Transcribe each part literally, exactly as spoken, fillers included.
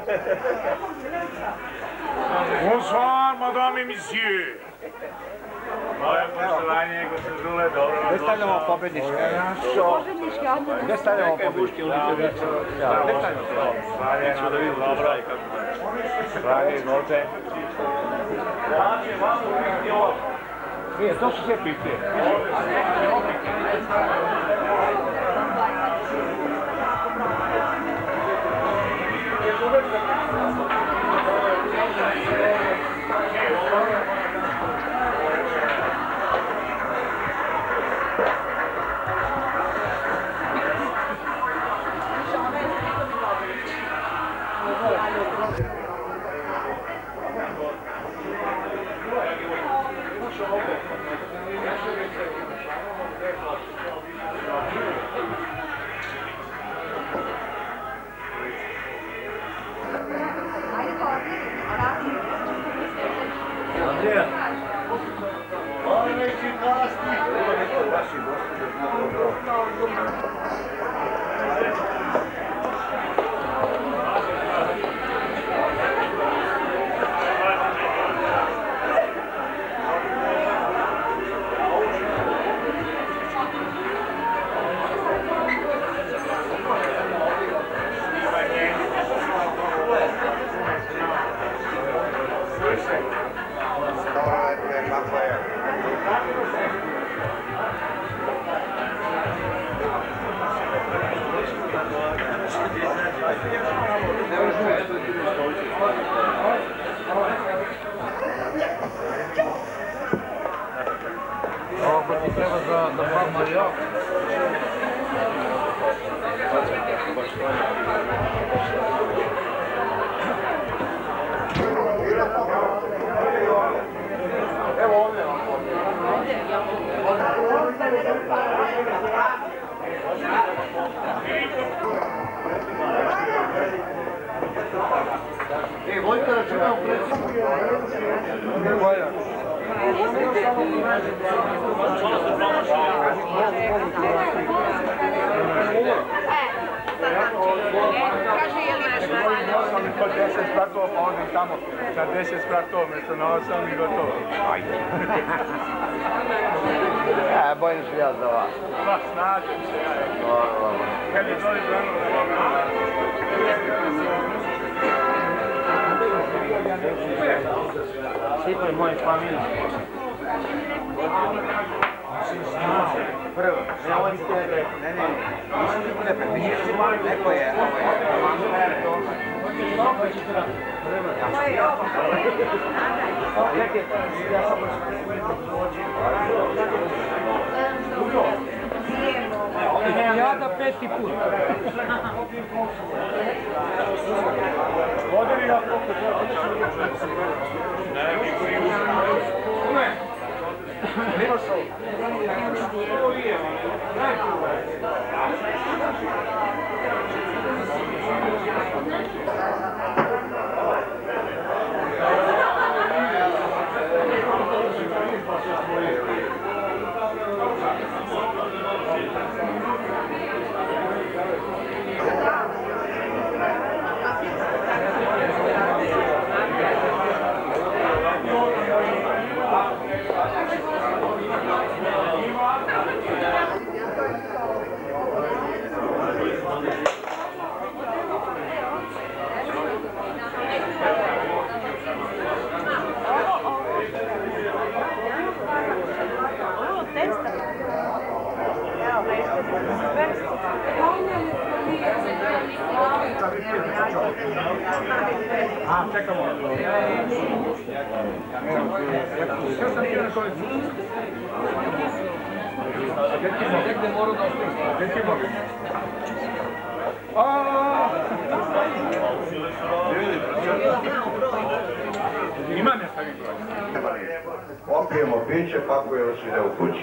Bonsoir, madame et messieurs. Moje poštovanje, gospodin Žule, dobro vam došao. Gde stavljamo pobedničke? Gde stavljamo pobedničke? Gde stavljamo? Svalje, da vidim dobro. Svalje, izvolite. Nije, to su sve pipije. Ovo ti treba za dva Mario. Evo ovdje. E, vodite računa u predsjedniku. Ne valja. Pa deset spratova, pa onda i tamo na deset spratova, mesto na osam i gotovo. Ajde. E, bojim se ja za vas. Pa, snađem se ja. Kad je zoli brano, Sipaj moj familij. Prvo, ja ovo niste rekli. Ne, ne, nisam ti bude prepišiti. Neko je, ovo je. Ja da peti put. Vodili ja koliko ne, niko nije uzeti. Ne. Nima šao. Ovo je. A, čekamo. Sve sam bio na kolicu. Gdje moru da ostavim? Gdje ti mogu? Ima nešto mi broj. Opijemo piće, pakujemo se ide u kući.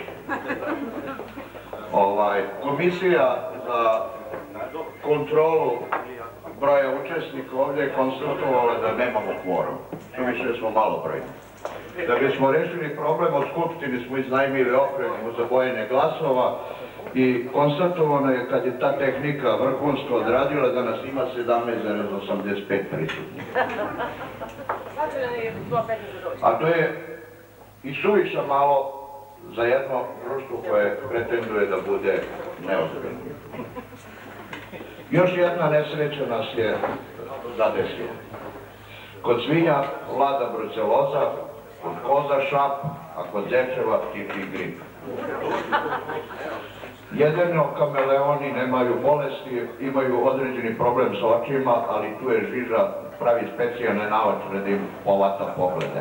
Komisija za kontrolu broja učesnika ovdje je konstatovala da nemamo kvorum. To više da smo malo brojni. Da bismo rešili problem, od Skupštine smo iznajmili opremu za bojenje glasova i konstatovano je kad je ta tehnika vrhunsko odradila da nas ima sedamnaest zarez osamdeset pet prisutnih. A to je i suviše malo za jedno društvo koje pretenduje da bude neozbiljno. Još jedna nesreća nas je zadesila. Kod svinja vlada bruceloza, kod koza šap, a kod zečeva ptičji grip. Jedino kameleoni nemaju bolesti, imaju određeni problem sa očima, ali tu je žiža pravi specijalne navačne da im povata poglede.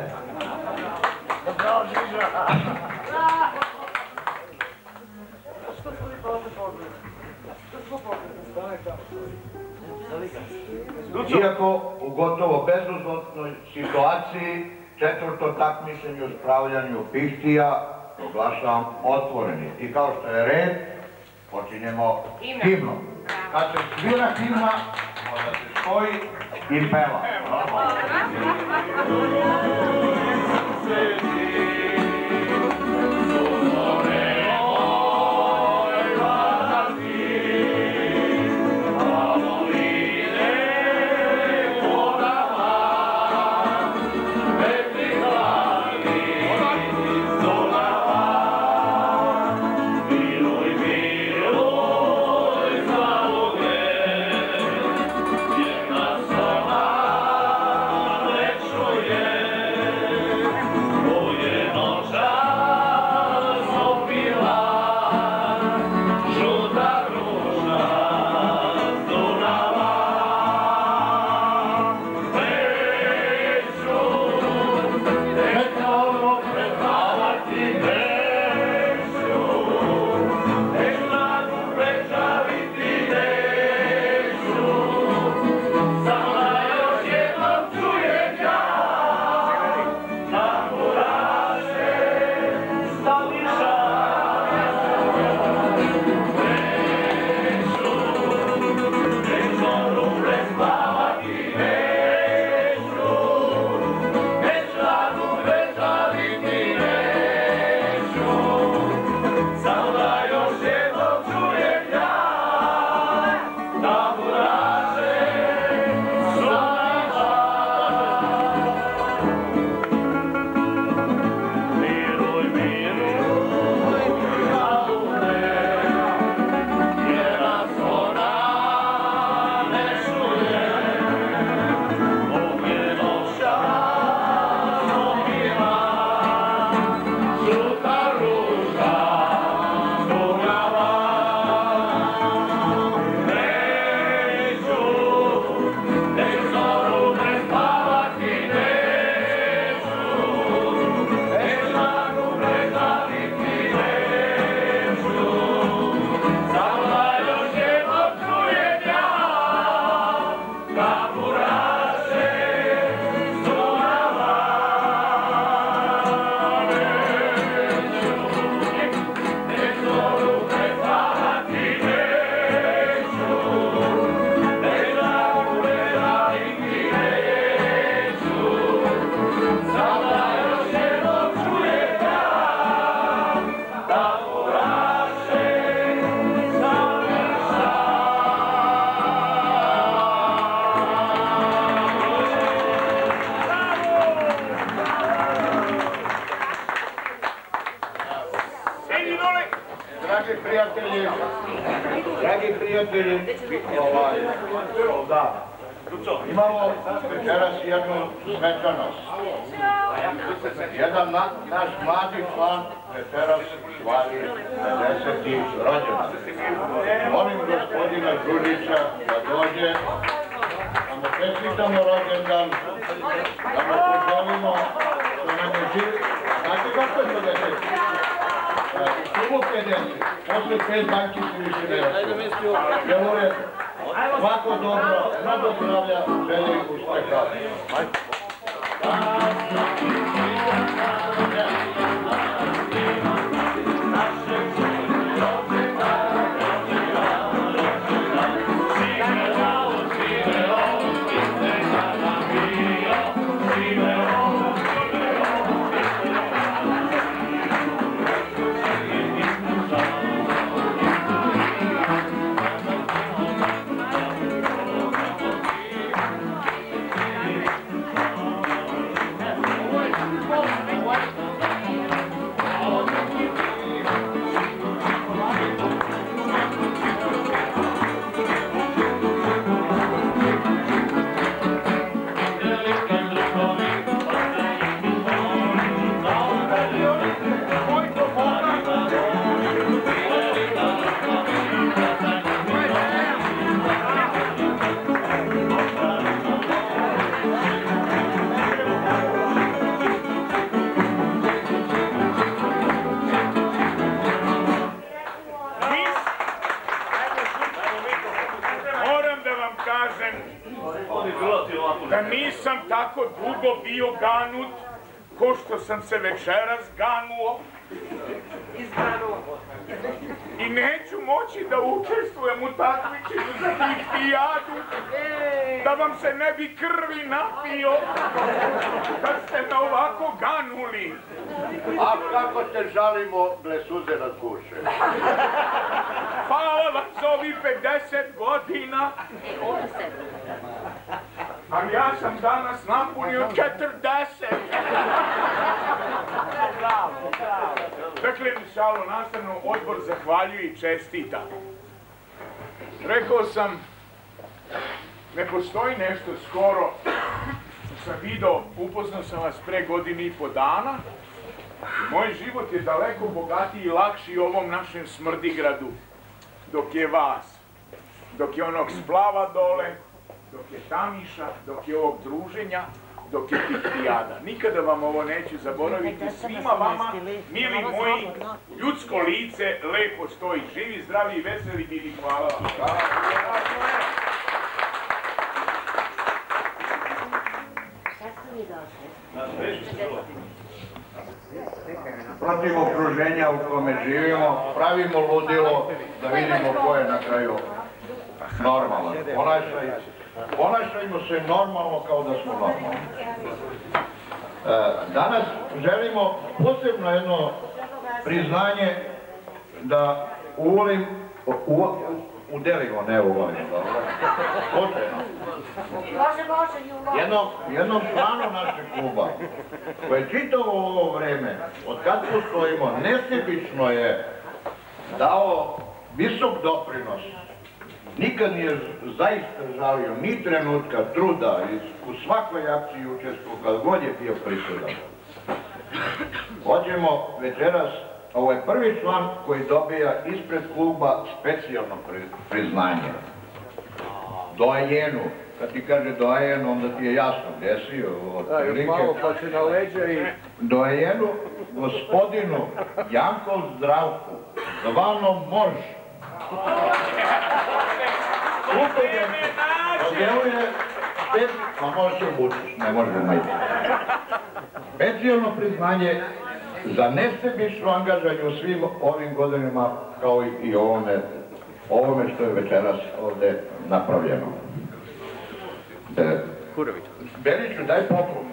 Iako u gotovo bezuzlotnoj situaciji četvrto takmičenje u spravljanju pihtija proglašavam otvoreni. I kao što je red, počinjemo himnom. Kad se svira himna, onda se stoji i peva. Dragi prijatelji, dragi prijatelji, ovaj, da, imamo večeras jednu svečanost. Jedan na, naš mladi član večeras slavi pedeseti rođendan. Molim gospodina Đurića da dođe, da mu čestitamo rođendan, da mu poželimo da nam je živ. Znate kako je to deseti? Klubu pedeset, posle pet banki se više ne ostaje. Jel u redu? Svako dobro, mnogo zdravlja, želje i uspeha. da nisam tako dugo bio ganut, ko što sam se večeras ganuo. I neću moći da učestvujem u takmičenju za Pihtijadu, da vam se ne bi krvi napio, kad ste me ovako ganuli. A kako te žalimo, gle suze na kuše. Hvala vam za ovih pedeset godina. A ja sam danas napunio četrdeset. Dakle, šalo nastavno, odbor zahvaljuje i čestita. Rekao sam, ne postoji nešto skoro. Sam video, upoznao sam vas pre godini i po dana. Moj život je daleko bogatiji i lakši u ovom našem Smrdigradu. Dok je vas, dok je onog splava dole, dok je Tamiša, dok je ovog druženja, dok je Pihtijada. Nikada vam ovo neću zaboraviti. Svima vama, mili moji, ljudsko lice lepo stoji. Živi, zdravi i veseli bili. Hvala vam. Protiv okruženja u kome živimo, pravimo ludilo da vidimo ko je na kraju normalan. Ponašajmo se normalno kao da smo normalni. Danas želimo posebno jedno priznanje da uvolim, udelimo, ne uvolimo, dobro? Posebno. Jednom, jednom članu našeg kluba, koje čitavo ovo vreme, od kad postojimo, nesebično je dao visok doprinos. Nikad nije zaista žalio ni trenutka truda u svakoj akciji učestvovao kad god je bio prisutan. Hoćemo večeras, ovo je prvi član koji dobija ispred kluba specijalno priznanje. Doajenu. Kad ti kaže doajen, onda ti je jasno gdje si. Da, još malo pa će na leđa i... Doajenu, gospodinu Jankov Zdravku, zvanom Morž. Djeluje pet, a može se obučiš, ne može umajiti. Specijalno priznanje za nesebično angažanje u svim ovim godinama, kao i ovome, ovome što je večeras ovdje napravljeno. Beriću, daj poklon.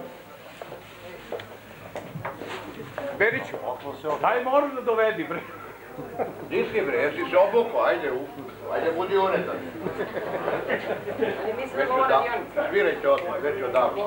Beriću, daj moram da dovedi, bre. Nisi bre, jesi se obuko, ajde, ajde budi uredan. Već odavno, svirajte odmah, već odavno.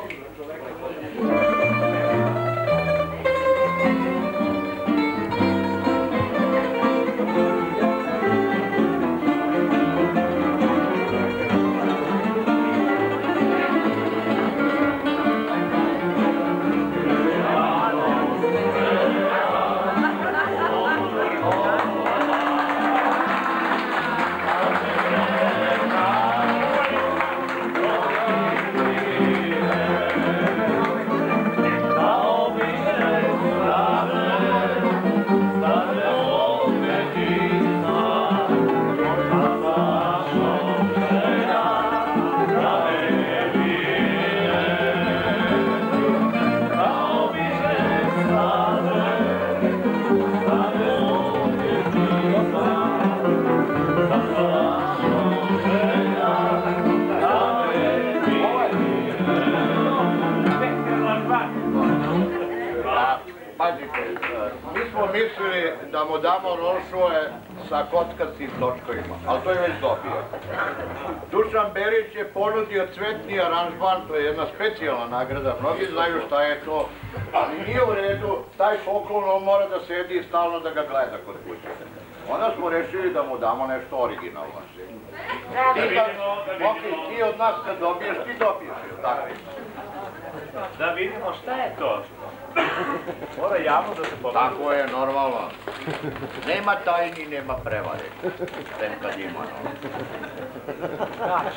Mislili da mu damo rošuje sa kockastim točkovima, ali to je već dobio. Dušan Berić je ponudio cvetni aranžman, to je jedna specijalna nagrada, mnogi znaju šta je to, ali nije u redu, taj poklon on mora da sedi i stalno da ga gleda kod kuće. Onda smo rešili da mu damo nešto originalno. Ti, kad, ti od nas kad dobiješ, ti dobiješ, tako? Da vidimo šta je to. Mora javno da se pogleda. Tako je, normalno. Nema tajni, nema prevare. Tem kad ima, no. Znači.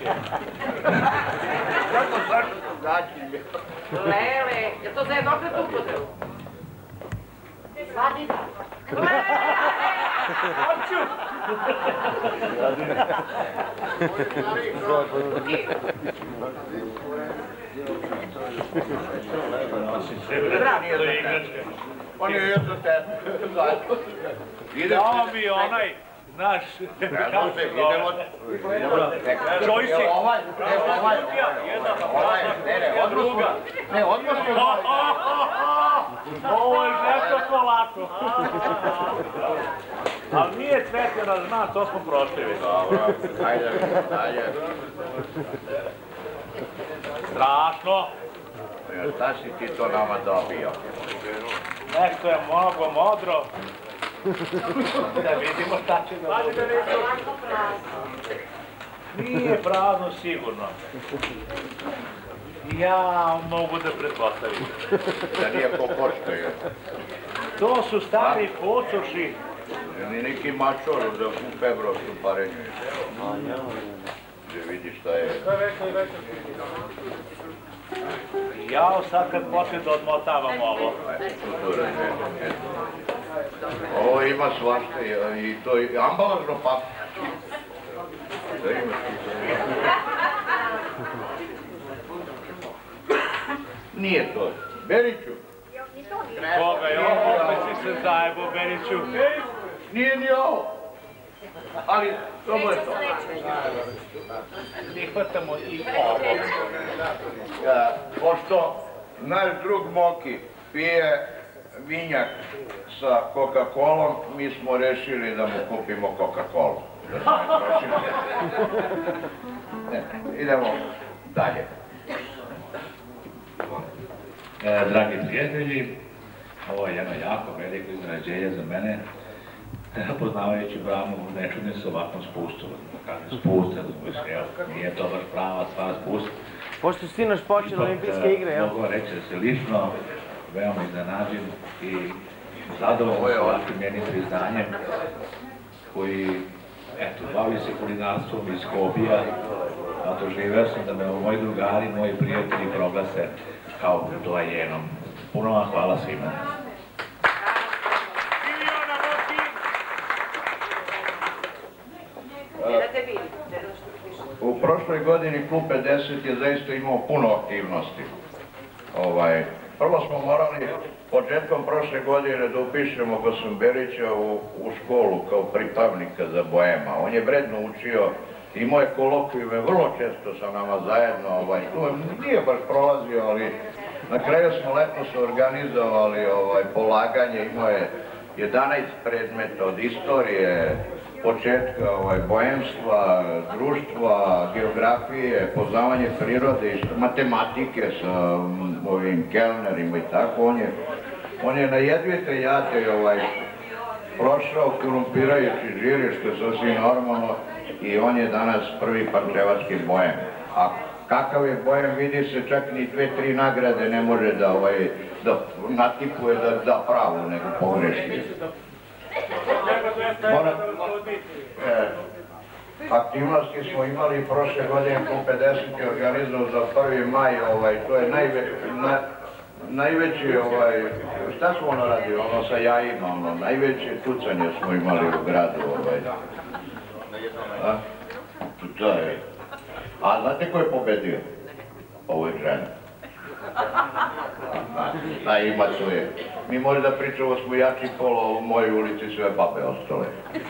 Kako zašto to gaći? Lele, je to za jednokratnu upotrebu? Sladina. Hoću! On je jedno te... Dao mi onaj, znaš, kako se idemo... Čojsi. Ovaj, ne, ovaj, ovaj, ne, ne, odmah smo... Ne, odmah smo... Ovo je žesto polako. Ali nije Cvetljana, znam, to smo prošli već. Dobro, ajde, ajde. Strašno. Šta si ti to nama dobio? Nešto je mnogo modro. Da vidimo šta će da bude. Nije prazno sigurno. Ja mogu da pretpostavim. Da nije ko koštaju. To su stari pocoši. Ni neki mačor da u febrovskom parenju. Da vidi šta je. Jao, sad kad počne da odmotavam ovo. Ovo ima svašta i to je ambalažno pa. Da ima nije to. Beriću. Koga je ovo, opet si se zajebo, Beriću. Nije ni ovo. Ali, dobro je to. Prihvatamo i ovo. Pošto naš drug Moki pije vinjak sa Coca-Colom, mi smo rešili da mu kupimo Coca-Colu. Idemo dalje. Dragi prijatelji, ovo je jedno jako veliko iznenađenje za mene. Poznavajući Bramu, ne čudim se ovakvom spustu. Kažem spust, nije to baš prava stvar spust. Pošto si sinoć počeli olimpijske igre, jel? Mogu reći da se lično veoma iznenađen i zadovoljno s ovakvim jednim priznanjem koji, eto, bavi se kulinarstvom iz hobija, a doživeo sam da me moji drugari, moji prijatelji proglase kao doajenom. Puno vam hvala svima. U prošloj godini klub pedeset je zaista imao puno aktivnosti. Prvo smo morali početkom prošle godine da upišemo gospodina Berića u školu kao pripravnika za boema. On je vredno učio, imao je kolokvijume vrlo često sa nama zajedno. Tu nije baš prolazio, ali na kraju smo letos organizovali polaganje. Imao je jedanaest predmeta od istorije, početka boemstva, društva, geografije, poznavanje prirode, matematike sa ovim kelnerima i tako. On je na jedvite jate prošao korumpirajući žiri, što je sasvim normalno, i on je danas prvi pančevački boem. A kakav je boem, vidi se, čak ni dve, tri nagrade ne može da natipuje da da pravu, nego pogreši. Aktivnosti smo imali prošle godine, klub pedeset je organizovao za prvi maj, to je najveći, šta smo ono radili, ono sa jajima, ono, najveće tucanje smo imali u gradu. A znate ko je pobedio? Ovo je žena. A ima svoje. Mi možda pričamo smo jači polo, u mojoj ulici sve babe ostale.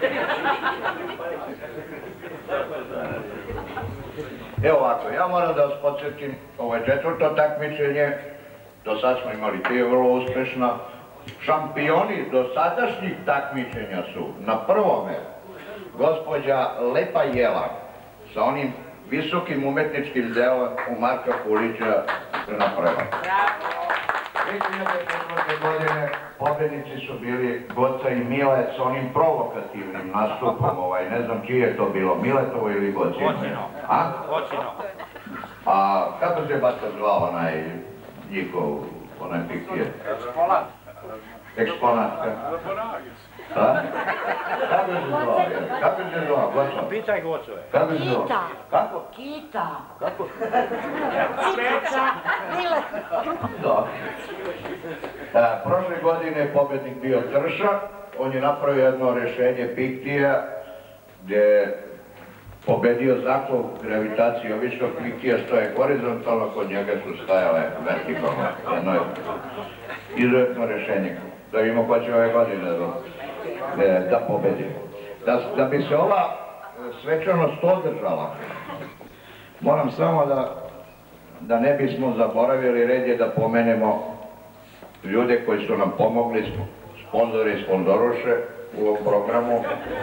Evo ovako, ja moram da vas podsjetim, ovo je četvrto takmičenje, do sad smo imali tri vrlo uspešna. Šampioni do sadašnjih takmičenja su na prvome gospođa Lepa Jela sa onim visokim umetničkim delom u Marka Kulića na prva. dve hiljade četvrte. godine pobednici su bili Goca i Mile s onim provokativnim nastupom, ne znam čije je to bilo, Miletovo ili Gocino? A? Gocino. A kako se bata zvao onaj njihov, onaj piktije? Eksponat. Eksponatka. A? Kako se zove? Kako se zove? Goco? Pitaj Gocove. Kako se zove? Kita. Kako? Kita. Kako? Cikica. Mile. Dobro. E, prošle godine je pobednik bio Trša. On je napravio jedno rešenje Piktija gdje je pobedio zaklov gravitacije običnog Piktija, stoje horizontalno, kod njega su stajale vertikalno. Jedno je izuzetno rešenje. Da vidimo ko će ove godine da, da pobedi. Da, da bi se ova svečanost održala, moram samo da, da ne bismo zaboravili, red je da pomenemo ljude koji su nam pomogli, sponzori i sponzoruše u ovom programu.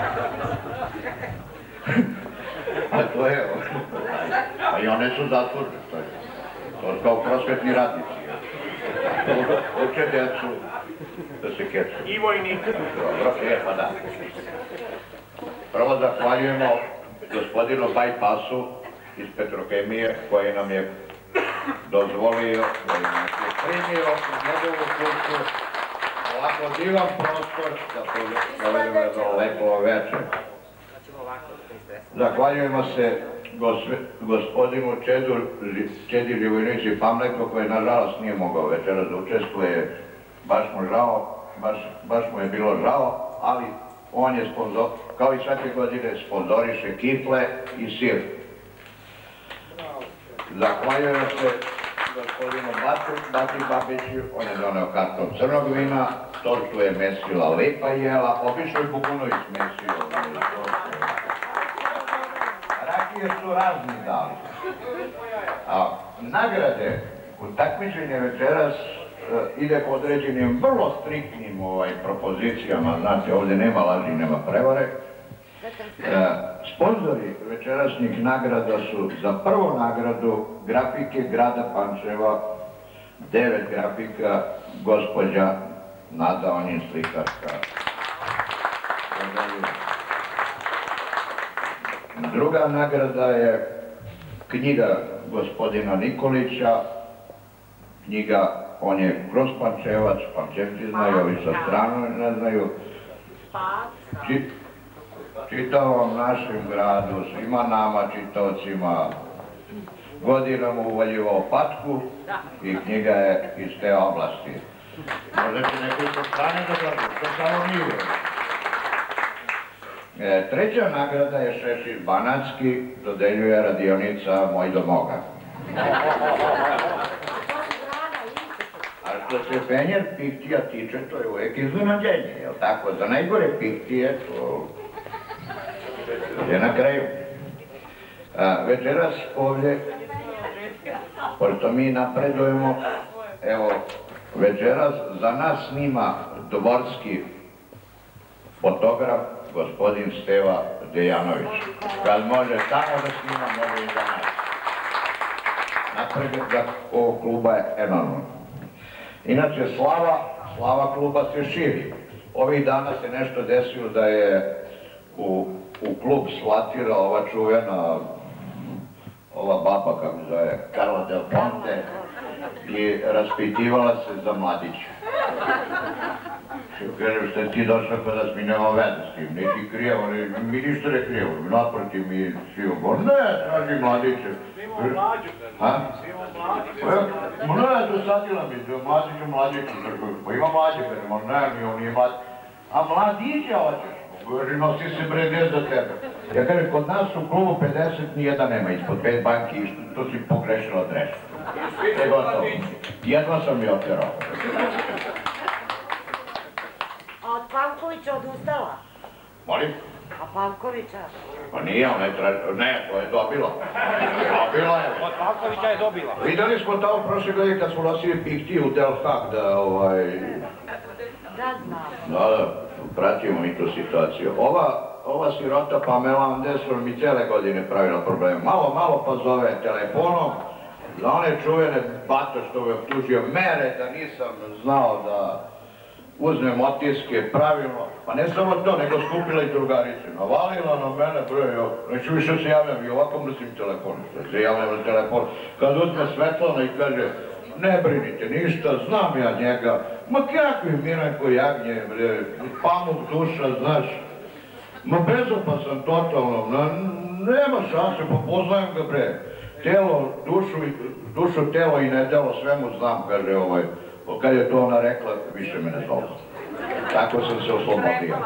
A to je, a i one su zaslužne, to je, to je kao prosvetni radnici. Uče djecu da se kecu. I vojnik. Dobro, je, pa da. Prvo zahvaljujemo gospodinu Bajpasu iz Petrohemije koji nam je dozvolio da nas je primio u njegovu kuću ovako divan prostor da provedemo jedno lepo večer. Zahvaljujemo se gospodinu Čedi Živojnici Pamleko koji nažalost nije mogao večeras da učestvuje, baš mu žao, baš, baš mu je bilo žao, ali on je sponzor, kao i svake godine sponzoriše kifle i sir. Zahvaljujemo se gospodinu Bati Babiću, on je doneo karton crnog vina, tortu je mesila Lepa jela, obično je Bukunović mesio. Rakije su razni dali. A nagrade u takmičenje večeras ide po određenim vrlo striktnim propozicijama, znate, ovdje nema laži, nema prevare. Sponzori večerašnjih nagrada su za prvu nagradu grafike grada Pančeva, devet grafika, gospođa Nada Onjin slikarka. Druga nagrada je knjiga gospodina Nikolića, knjiga, on je kroz Pančevac, Pančevci znaju, ovi sa strane ne znaju. Čitavom našem gradu, svima nama čitaocima, godinama uvaljivao patku i knjiga je iz te oblasti. Možda će nekoj po strane da gleda, to samo nije. E, treća nagrada je Šešir Banatski, dodeljuje radionica Moj do moga. A što se Fenjer Piktija tiče, to je uvijek iznenađenje, jel tako? Za najgore Piktije to je na kraju. A, večeras ovdje, pošto mi napredujemo, evo, večeras za nas snima dvorski fotograf gospodin Steva Dejanović. Kad može tamo da snima, može i za nas. Napredak ovog kluba je enorman. Inače, slava, slava kluba se širi. Ovih dana se nešto desilo da je u, u klub slatira ova čuvena, ova baba, kako zove, Carla Del Ponte, i raspitivala se za mladića. Kažem, što je ti došao kod nas, mi nema veze s tim, neki krijevo, mi ništa ne krijevo, naprotiv mi svi ugor, ne, traži mladiće. Svi imamo mlađu, svi imamo mlađu. Ne, dosadila mi, mladiću, mladiću, pa ima mlađe, kažemo, ne, mi on nije mlađe. A mladiće hoćeš, kaže, nosi se brede za tebe. Ja kažem, kod nas u klubu pedeset nijedan nema, ispod pet banki, to si pogrešila adresu. E, gotovo. Jedno sam mi oterao. A od Pankovića odustala? Molim? A Pankovića? Pa nije, ona je tražila, ne, to je dobila. Dobila je. Od Pankovića je dobila. Videli smo tamo prošle godine kad smo nosili Piktiju u Del Hag da, ovaj... Da znam. Da, da, pratimo mi tu situaciju. Ova, ova sirota Pamela Anderson mi cele godine pravila probleme. Malo, malo pa zove telefonom, za one čuvene bato što me optužio mere da nisam znao da uzmem otiske pravilno, pa ne samo to, nego skupila i drugarice. Navalila na mene, bre, neću više se javljam i ovako mrzim telefon, što se javljam na telefon. Kad uzme Svetlana i kaže, ne brinite ništa, znam ja njega, Ma kakvi Miranko Jagnje, bre, pamuk duša, znaš. Ma bezopasan totalno, nema šanse, pa poznajem ga, bre. Telo, dušu, dušu, telo i nedelo, sve mu znam, kaže ovaj. Kad je to ona rekla, više me ne zove. Tako sam se oslobodio.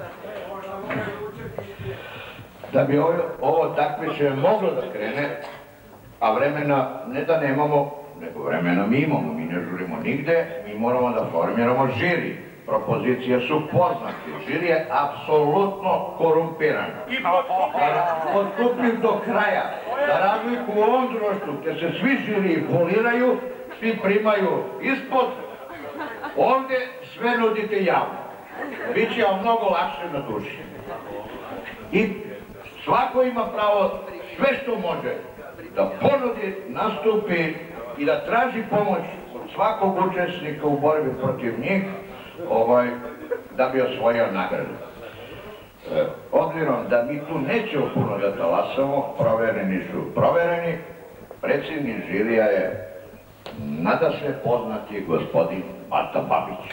Da bi ovo, ovo takmičenje moglo da krene, a vremena ne da nemamo, nego vremena mi imamo, mi ne žurimo nigde, mi moramo da formiramo žiri. Propozicije su poznate, žiri je apsolutno korumpiran. Postupljiv do kraja, za razliku u ovom društvu, gdje se svi žiri poliraju, svi primaju ispod, ovdje sve nudite javno. Biće vam mnogo lakše na duši. I svako ima pravo sve što može da ponudi, nastupi i da traži pomoć od svakog učesnika u borbi protiv njih, ovaj, da bi osvojio nagradu. E, obzirom da mi tu nećemo puno da talasamo, provereni su provereni, predsjednik žirija je nadasve poznati gospodin Bata Babić.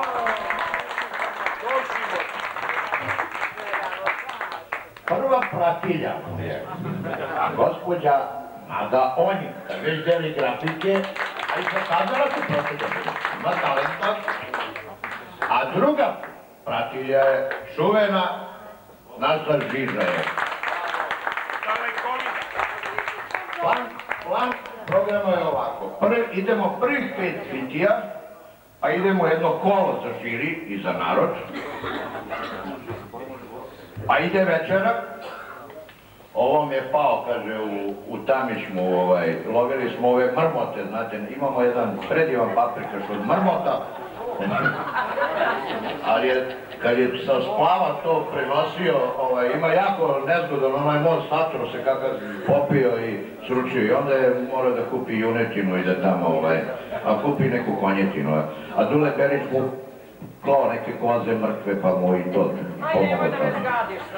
Prva pratilja je gospođa Nada Onjik, kad već deli grafike, a i pokazala se pratilja, ima talenta. A druga pratilja je čuvena naša Žiža je. Plan, plan programa je ovako. Prvi, idemo prvih pet pitija, pa idemo jedno kolo za žiri i za narod. Pa ide večera. Ovo mi je pao, kaže, u, u Tamišmu, ovaj, lovili smo ove mrmote, znate, imamo jedan predivan paprikaš od mrmota, ali je, kad je sa splava to prenosio, ovaj, ima jako nezgodan, onaj most satro se kakav popio i sručio i onda je morao da kupi junetinu i da tamo, ovaj, a kupi neku konjetinu, a Dule Berić mu klao neke koze mrtve pa mu i to pomogao tamo.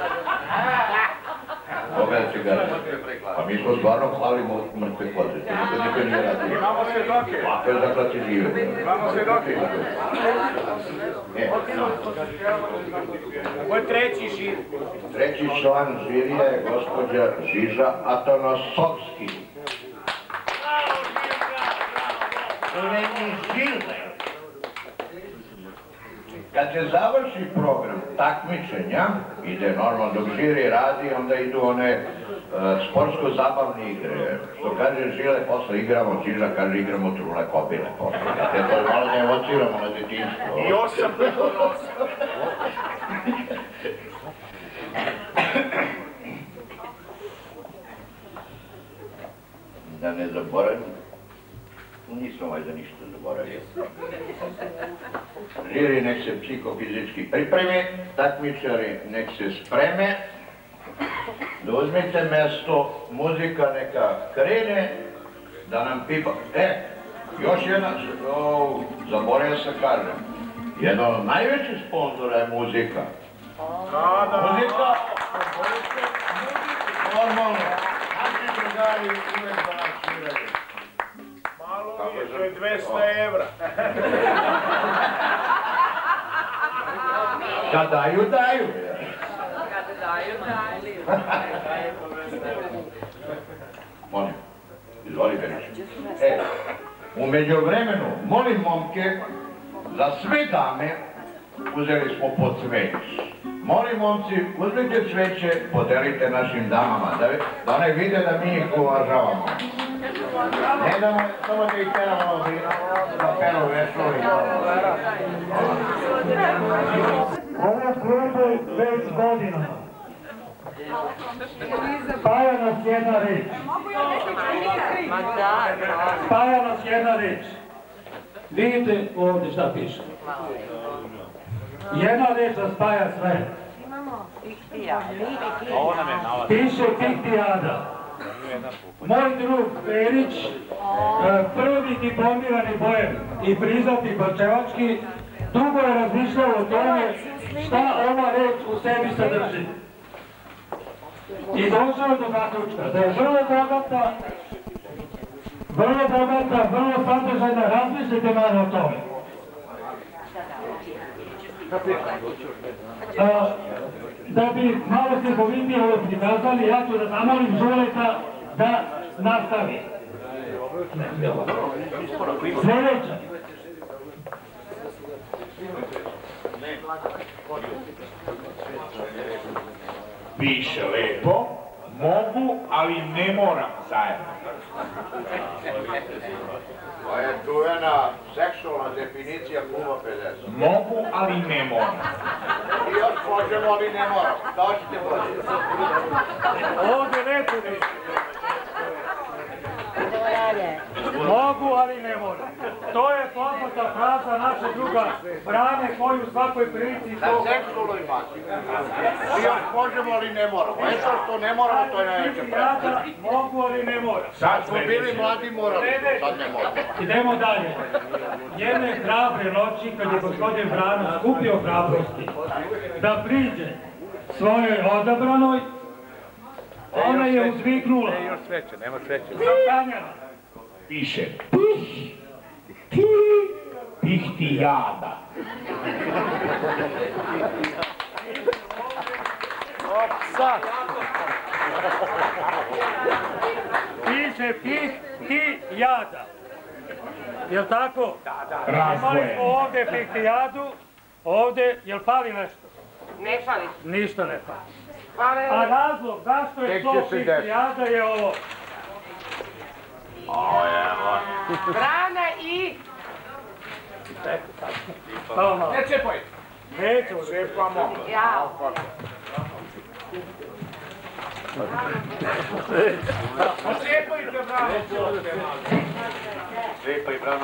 Koga je se gada? Pa mi smo stvarno klali mrtve koze, to niko niko nije radio. Imamo svedoke. Ovako je zaklati žive. Imamo svedoke. Ovo je treći žir. Treći član žirija je gospođa Žiža Atanasovski. Čuveni Žile. Kad se završi program takmičenja, ide normalno dok žiri radi, onda idu one sportsko-zabavne igre. Što kaže Žile, posle igramo, Žiža kaže igramo trule kobile. Te to malo ne evociramo na detinjstvo. I osam. Da ne zaboravim, nismo valjda ništa zaboravili. Žiri nek se psihofizički pripremi, takmičari nek se spreme, da uzmite mesto, muzika neka krene, da nam pipa... E, još jedna, o, zaboravio se kažem, jedan od najvećih sponzora je muzika. Muzika, normalno, naši drugari uvek za nas sviraju. Malo mi je, to je dvesta evra. Kad daju, daju. Kad daju, daju. Molim, izvoli Berić. E, u međuvremenu, molim momke, za sve dame uzeli smo po cveć. Molim momci, uzmite cveće, podelite našim damama, da, da one vide da mi ih uvažavamo. Ne da samo da ih peramo da peru vešovi. Ovo služuje već godinama. Spaja nas jedna reč. Spaja nas jedna reč. Vidite ovdje šta piše. Jedna reč da spaja sve. Piše Pihtijada. Moj drug Perić, prvi diplomirani bojem i priznati Bačevački, dugo je razmišljao o tome šta ova reč u sebi sadrži. I došao je do zaključka da je vrlo bogata, vrlo bogata, vrlo sadržajna, razmislite malo o tome. Da bi malo se povidnije ovo prikazali, ja ću da zamolim Žuleta da nastavi. Sljedeća. Piše lepo, mogu, ali ne moram zajedno. To je čuvena seksualna definicija kluba pedeset. Mogu, ali ne moram. I još možemo, ali ne moram. Kao ćete bolje? Ovdje lepo ne. Mogu, ali ne moram. To je poznata fraza našeg druga Brane koju u svakoj prilici... Na seksualnoj masi. I još možemo, ali ne moramo. Eto što ne moramo, to je najveće pravo. Mogu, ali ne moram. Sad smo bili mladi morali, sad ne moramo. Idemo dalje. Jedne hrabre noći, kad je gospodin Brano skupio hrabrosti da priđe svojoj odabranoj, ona je uzviknula. Ne, još sreće, nema sreće. Zastanjala. Piše, pih, ti, pih ti jada. Sad. Piše pih ti jada. Jel' tako? Da, da. Imali smo ovdje pih ti jadu, ovdje, jel' fali nešto? Ne fali. Ništa ne fali. A razlog zašto je to pih ti jada je ovo. Brana i... Ne čepaj. Nećemo. Čepamo. Ja. Čepajte, bravo. Čepaj, Brano.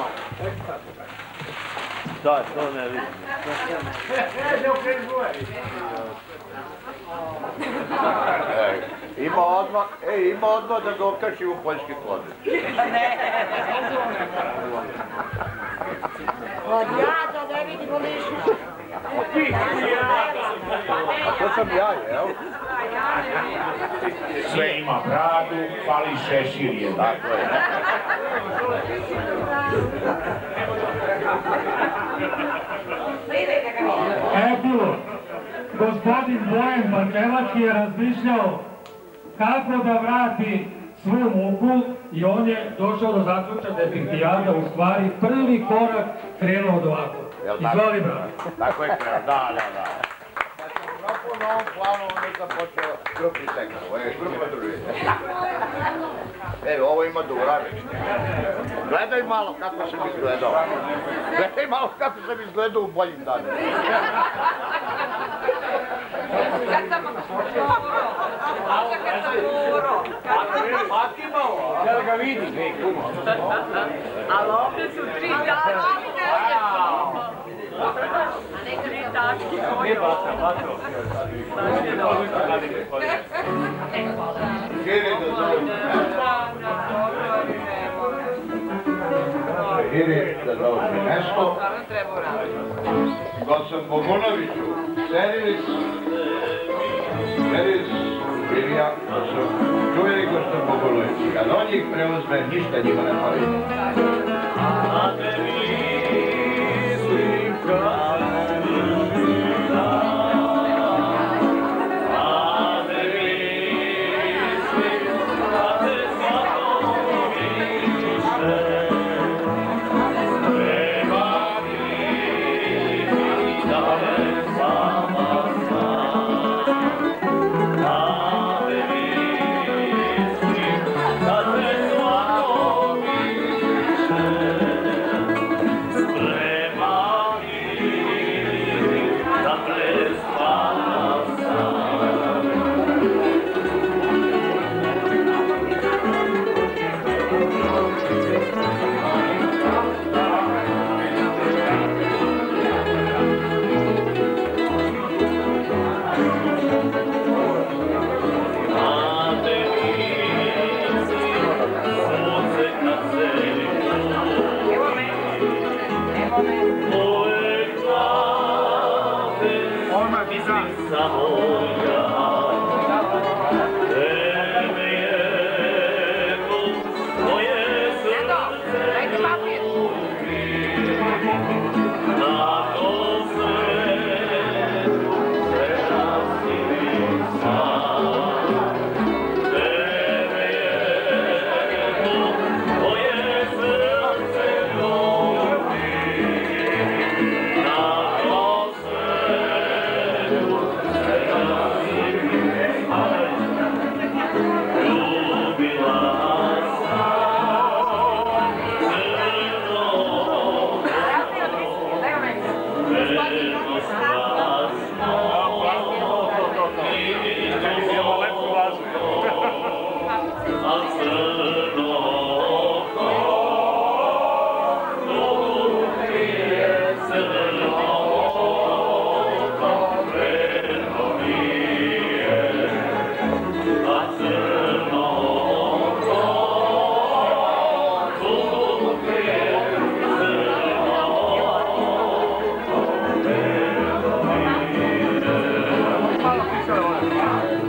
Da, to ne vidim. E, ne okrežuje. Ima odmah, ej, ima odmah da ga okači u poljski klodec. Od jada ne vidimo ništa. To sam ja, jel? Sve ima bradu, fali šešir je. Tako je. Epilog. Gospodin Bojan Bančevački je razmišljao kako da vrati svu muku i on je došao do zaključka da je pihtijada u stvari prvi korak krenuo od ovako. Izvoli, bravo. Tako je krenuo, da, da, da. Kako na ovom planu on je započeo krupni sektor, ovo je krupna družina. Evo, ovo ima da uradi. Gledaj malo kako sam izgledao. Gledaj malo kako sam izgledao u boljim danima. Kad sam... Kad sam uro. Fatima ovo, da ga vidi, ne, kumo. Ali ovdje su tri tački. Tri tački koji je ovo. Hiri da zauzme. Hiri da zauzme mesto. Gospodin Bogunoviću, Serilis, Serilis, Ilija, čuveni gospodin Bogunović. Kad on njih preuzme, ništa njima ne fali.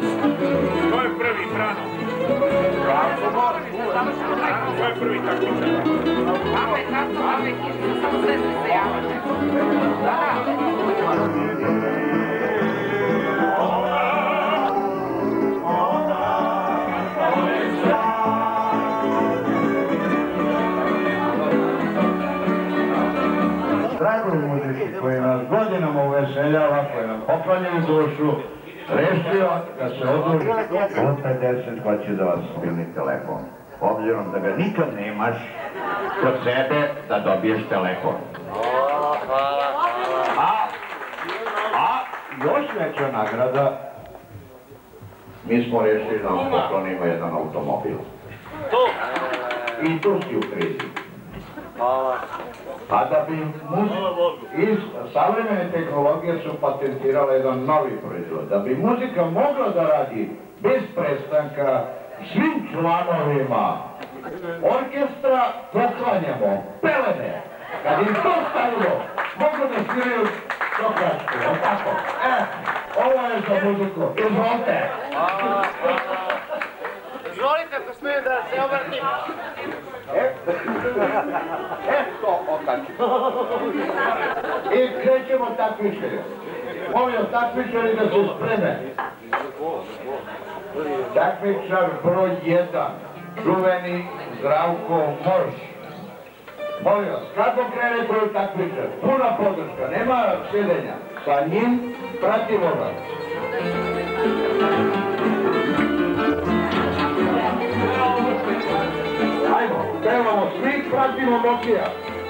To je prvi, Frano. To je prvi takmičar. Mama je tako, mama je kišta, samo sve ste se javate. Dragoj muzici koji nas godinama uveseljava, koji nam poklanjaju dušu, rešio da se odluži sto pedeset hoće da vas pilni telefon. Obzirom da ga nikad nemaš kod sebe da dobiješ telefon. A, a još veća nagrada, mi smo rešili da vam poklonimo jedan automobil. I tu si u krizi. A da bi iz savremene tehnologije su patentirale jedan novi proizvod. Da bi muzika mogla da radi bez prestanka, svim članovima orkestra poklanjamo pelene. Kad im to stavilo, mogu da sviraju do kraćku, o tako. E, ovo je za muziku. Izvolite. Izvolite, ako smijem da se obrtim. E, e, to okači. I krećemo takmičenje. Molim takmičari da se spreme. Takmičar broj jedan, čuveni Zdravko Morš. Molim vas, kako krene broj takmičar? Puna podrška, nema sjedenja. Sa njim pratimo ga. Ajmo, pevamo svi, pratimo Mokija.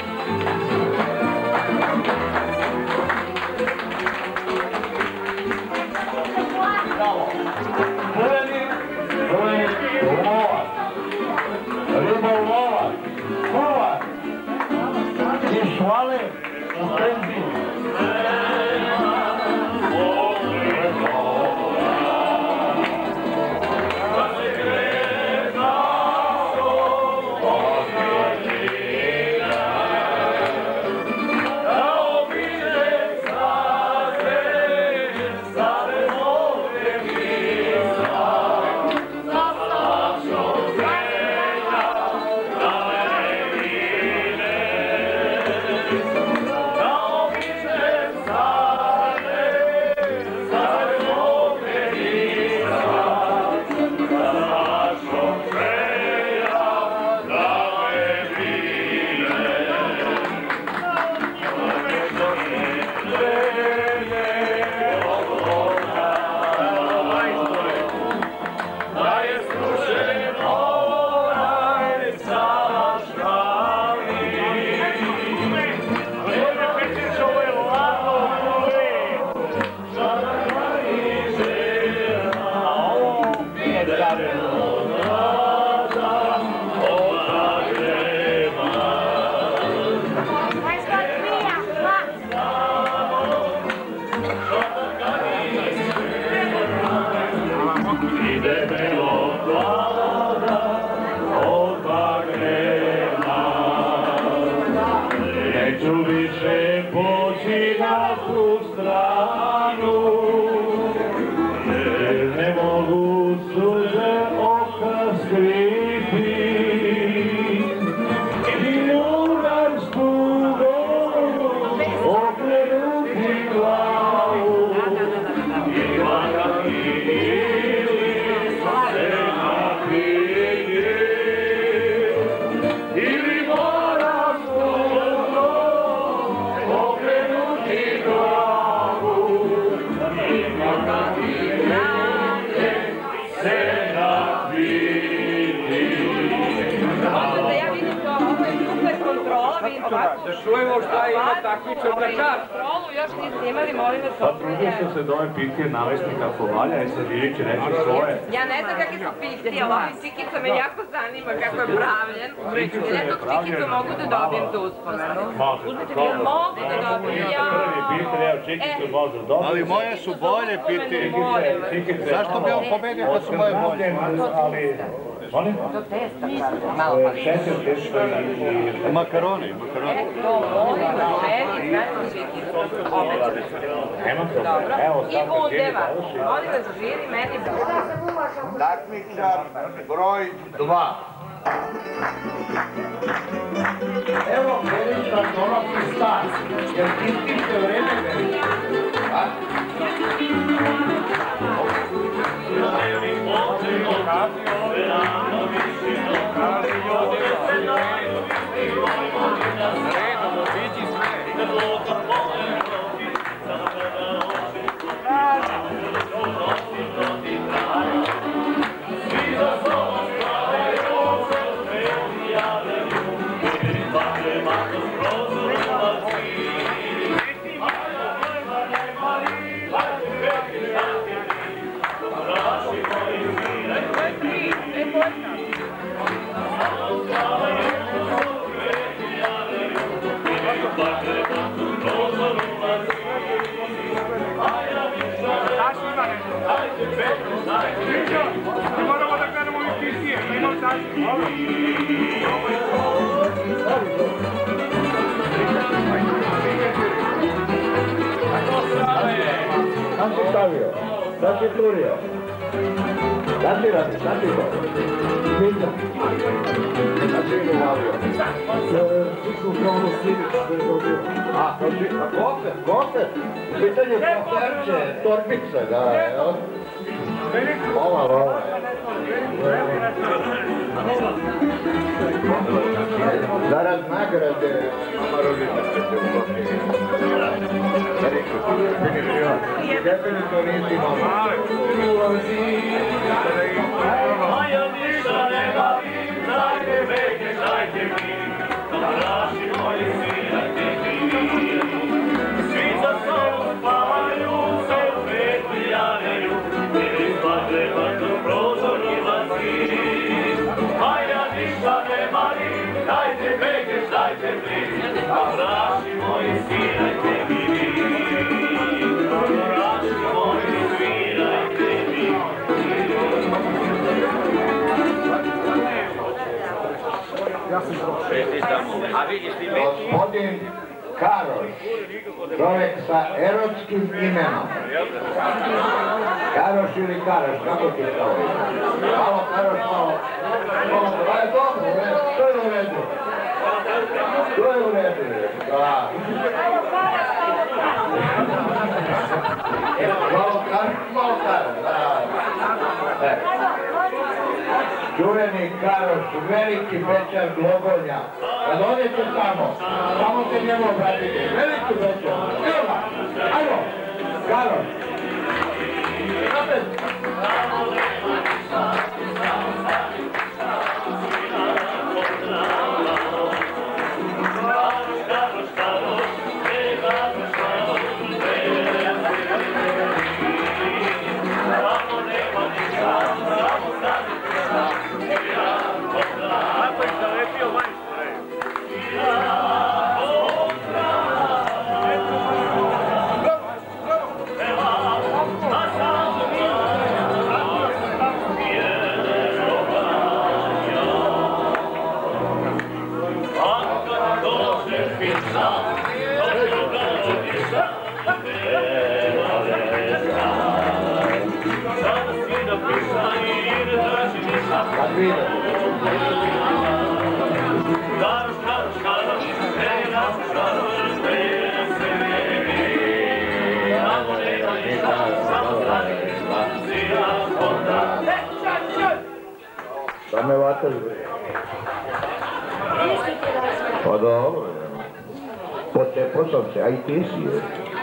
Bravo. Čuveni, čuveni lovac, ribolovac, kuvac i švale u penziju. Da čujemo šta ima takmičar da kaže. Još niste imali, molim vas. Pa trudio sam se da ove pitije navesti kako valja i sad Ilić će reći svoje. Ja ne znam kakve su pitije, ali ovim cikica me jako zanima kako je pravljen. Ja tog cikicu mogu da dobijem za uspomenu. Jel mogu da dobijem? Ja. Prvi pitanje, evo čikicu može dobiti. Ali moje su bolje pitije. Zašto bi on pobedio kad su moje bolje? Molim? To testa pravi, malo pa. Četiri testo i... Makaroni, makaroni. To molim ženi, znači žikicu. Nema to. Evo, I bundeva. Molim vas, žiri meni. Takmičar broj dva. Evo, Berić vam donosi stan, jer ističe vreme Berić. Moramo da gledamo ovih pisije, imam tačku. Sam si stavio, sad si turio. Sad si radi, sad si to. Pita. Sad si ih uvalio. Siku kao ono silić, što je dobio. A, to si, a kofer, kofer. Pitanje koferče, torbice, da, jel? Ova, ova. Zarad nagrade, mama rodita će se uložiti. Definitivno nisi mama. Maja ništa ne bavi, dajte veke, dajte mi, kamaraši moji svirajte mi. Svi za sobom spavaju, se u petu javljaju, jer izbače vatno prozor i vaci. Maja ništa ne bavi, dajte veke, dajte mi, kamaraši moji svirajte mi. Kamaraši moji svirajte mi. Gospodin Karoš, čovjek sa erotskim imenom. Karoš ili Karoš, kako ti to je? Malo Karoš, malo... Malo, aj dobro, to je u redu. To je u redu, da. Malo Karoš, malo Karoš, da. Čuveni Karoš, veliki Bečar Glogolja. Kad odete tamo, samo se njemu obratite. Veliki Bečar. Evo ga, ajmo, Karoš. Napred. Šta me vataš, bre? Pa dobro, potepao sam se, a i ti si, je.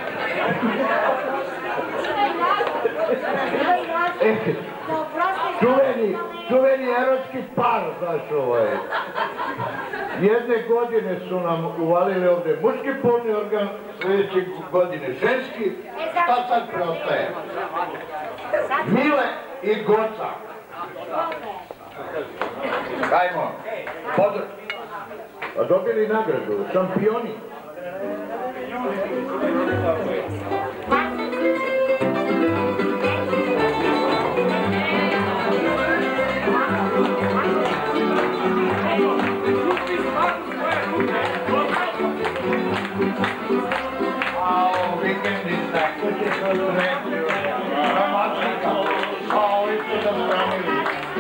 Čuveni, čuveni erotski par, znaš ovaj. Jedne godine su nam uvalili ovdje muški polni organ, sljedeće godine ženski, šta sad preostaje? Mile i Goca. Hajmo, podr... A dobili nagradu, šampioni. nisu zabranili.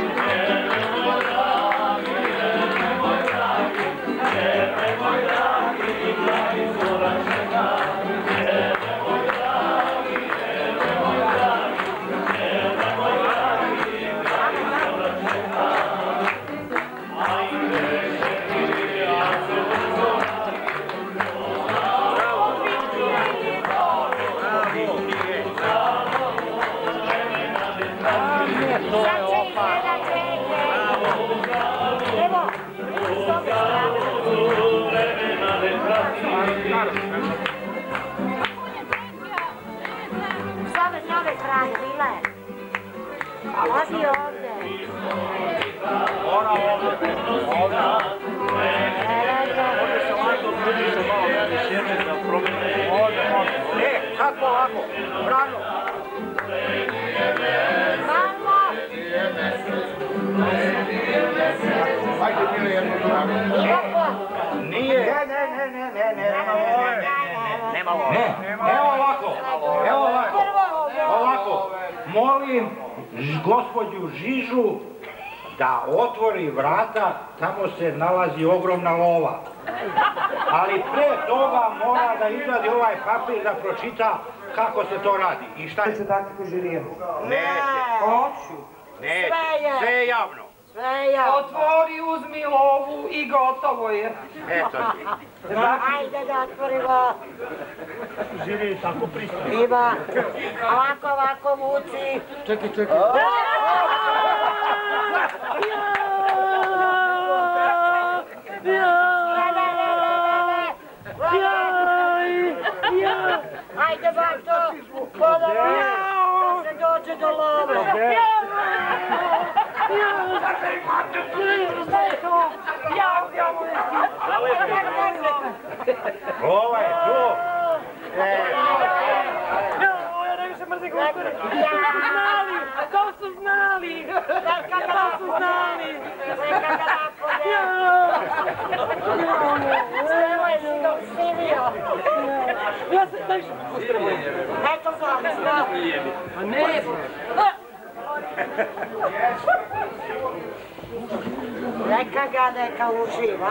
Zove nove hrane, bile. Lazi ovdje. Ona ovdje. Ovdje. Ovdje se lako priđe malo meni sjedne da promijene. Ovdje, ovdje. E, kako ovako? Brano. Mamo! Hajde bili jednu stranu. Nije. Ne, ne, ne, ne, ne, ne, nema ovo. Ne, evo ovako, evo ovako, ovako. Molim gospođu Žižu da otvori vrata, tamo se nalazi ogromna lova. Ali pre toga mora da izvadi ovaj papir da pročita kako se to radi i šta je. Neće taktiko žirijem. Neće. Hoću. Neće, sve je javno. Sve je javno. Otvori, uzmi lovu i gotovo je. Eto ti. Ajde da otvorimo. Žiri je tako pristano. Ima. Ovako, ovako muci. Čekaj, čekaj. Ajde, bato. Ponovo. Da se dođe do love. Ovo je tu. Ja najviše mrzim kukuruz. To su znali, to su znali. To su znali. Evo je si dok stivio. Ja sam najviše kukuruz. Eto sam, znam. A ne. Neka ga, neka uživa.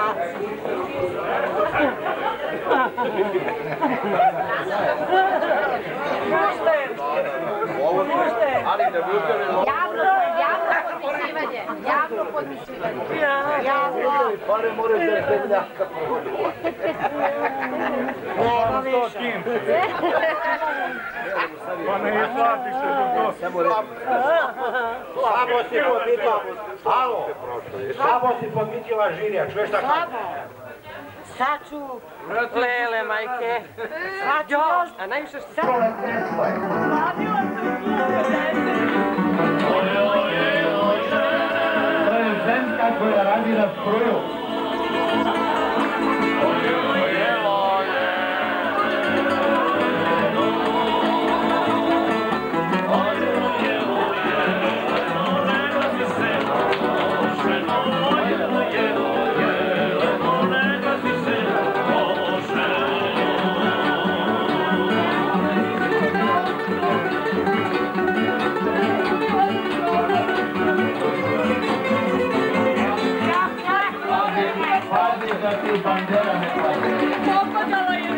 Javno, javno podmisivanje, javno podmisivanje. Javno. Pare moraš da je zemljaka pogodila. Nema više. Pa ne izlati se do to. Slabo si podmitila, alo, slabo si podmitila Žirija, čuješ šta kaže? Sad ću... Lele, majke. Sad ću još... A najviše što... To je ženska koja radi na struju. Bandera ne padne. Popadala je.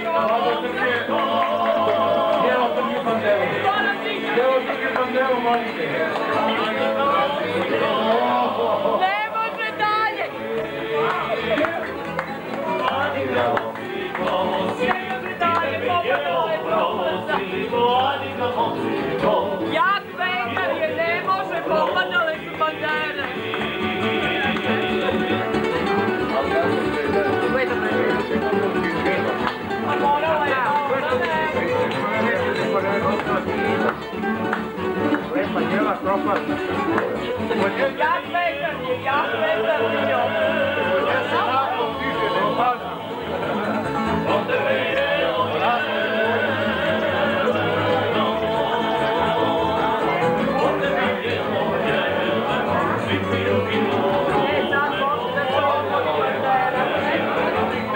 Evo trgi banderu. Evo trgi banderu, molite. Ne može dalje. Jak vetar je, ne može, popadale su bandere. A morala je Lepa njela propast. jak vetar je, jak vetar je. Gdje se nakon stiže, ne pada.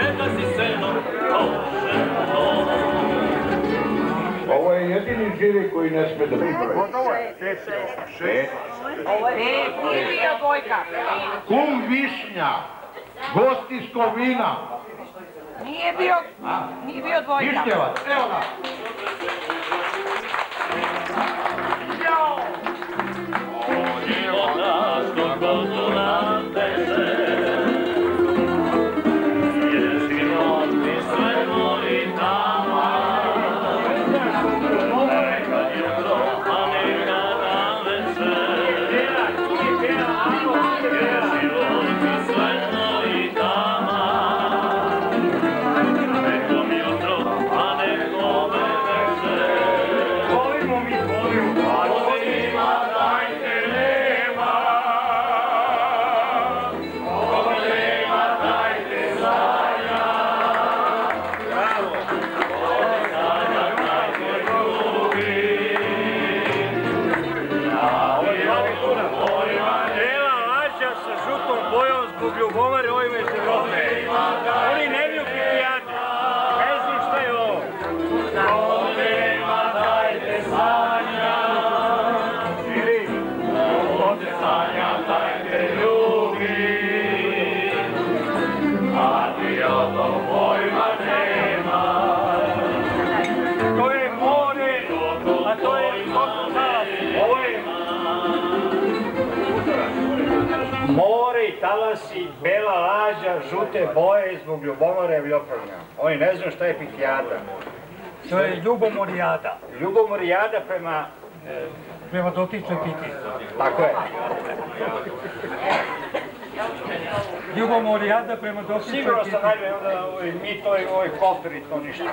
Ovo je jedini živi koji ne sme da pripravi. Šest. E, nije bio dvojka. Kum Višnja, gost iz Kovina. Nije bio, nije bio dvojka. Višnjevac, evo ga. Ljubomare, ovo ime se vrlo. Oni ne biju pilijati. Ne znam šta je ovo. Problema dajte sanja. Ili? Od sanja dajte ljubi. A ti o tom pojma nema. To je more, a to je kosotav. Ovo je more i talasi, bela lađa, žute boje zbog ljubomore vljokovnja. Oni ne znaju šta je pitijada. To je ljubomorijada. Ljubomorijada prema... Prema dotičnoj piti. Tako je. Ljubomorijada prema dotičnoj piti. Sigurno sam najbolje, onda mi to i ovoj kofer i to ništa.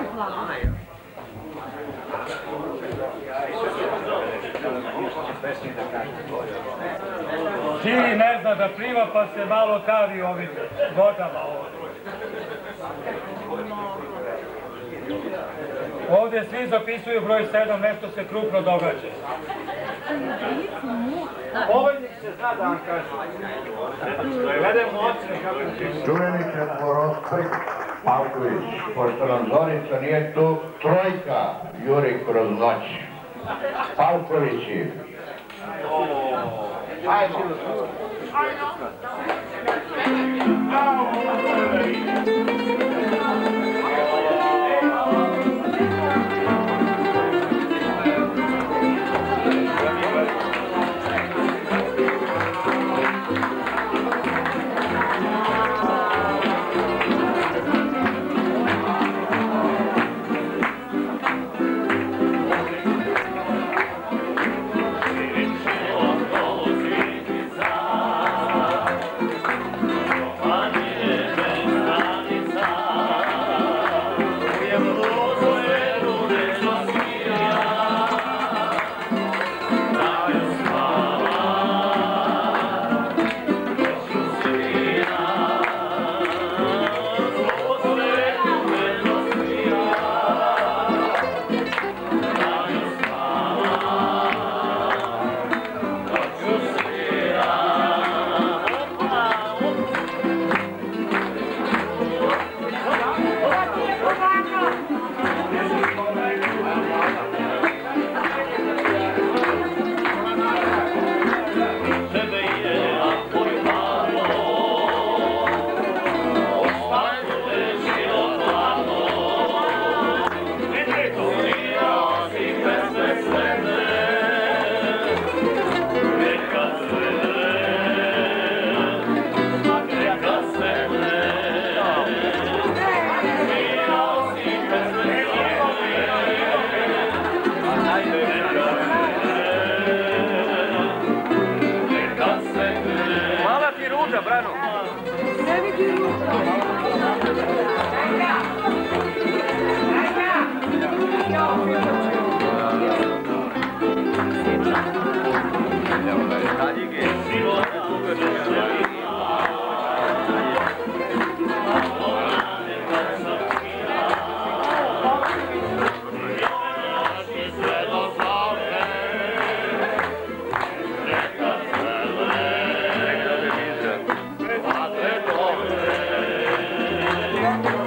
Živi ne zna da pliva pa se malo tavi ovim vodama ovdje. Ovdje svi zapisuju broj sedam, nešto se krupno događa. Povodnik se zna da vam kažem. Gledajmo ocene kako se... Čuveni četvorospik Pavković, pošto nam Zorica nije tu, trojka juri kroz noć. Pavkovići. Ajmo.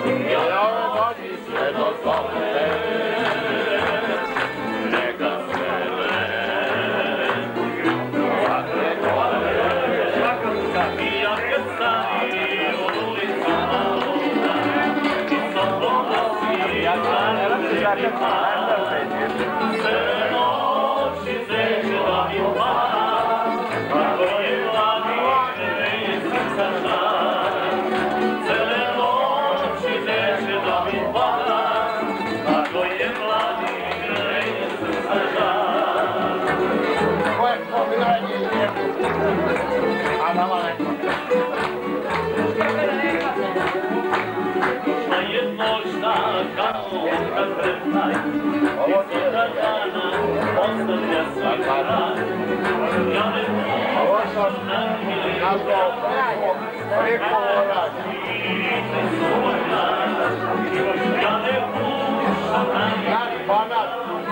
Neka sve A nama neko. Na jednoj štakanu kad pretaj, i toga dana ostavlja svoj kraj. Ja ne pušam na Nazvao preko orađa. ja ne pušam na Naš banat.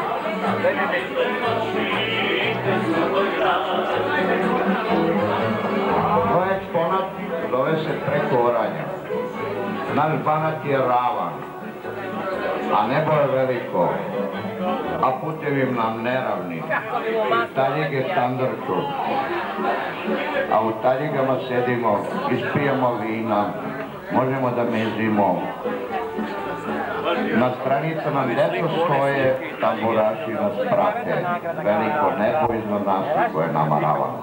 Ovaj eksponat zove se Preko oranja. Naš banat je ravan, a nebo je veliko, a putevi nam neravni. I taljige standardku. A u taljigama sedimo, ispijemo vina, možemo da mezimo. Na stranicama deco stoje, tamburaši nas prate, veliko nebo iznad nas koje nama ravan.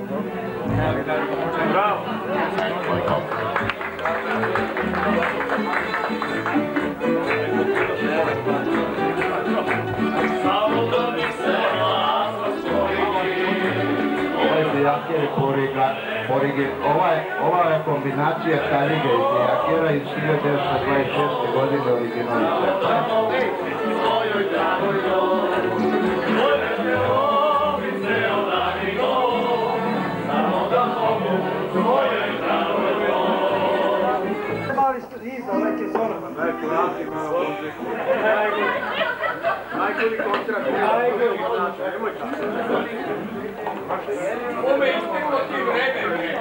Ovaj Dejakir je porigi, ova je kombinacija taljige i Dejakira iz hiljadu devetsto dvadeset šeste. godine originalni Stefan. Najgori kontrat. Najgori kontrat. Nemoj Ome isteklo ti vreme.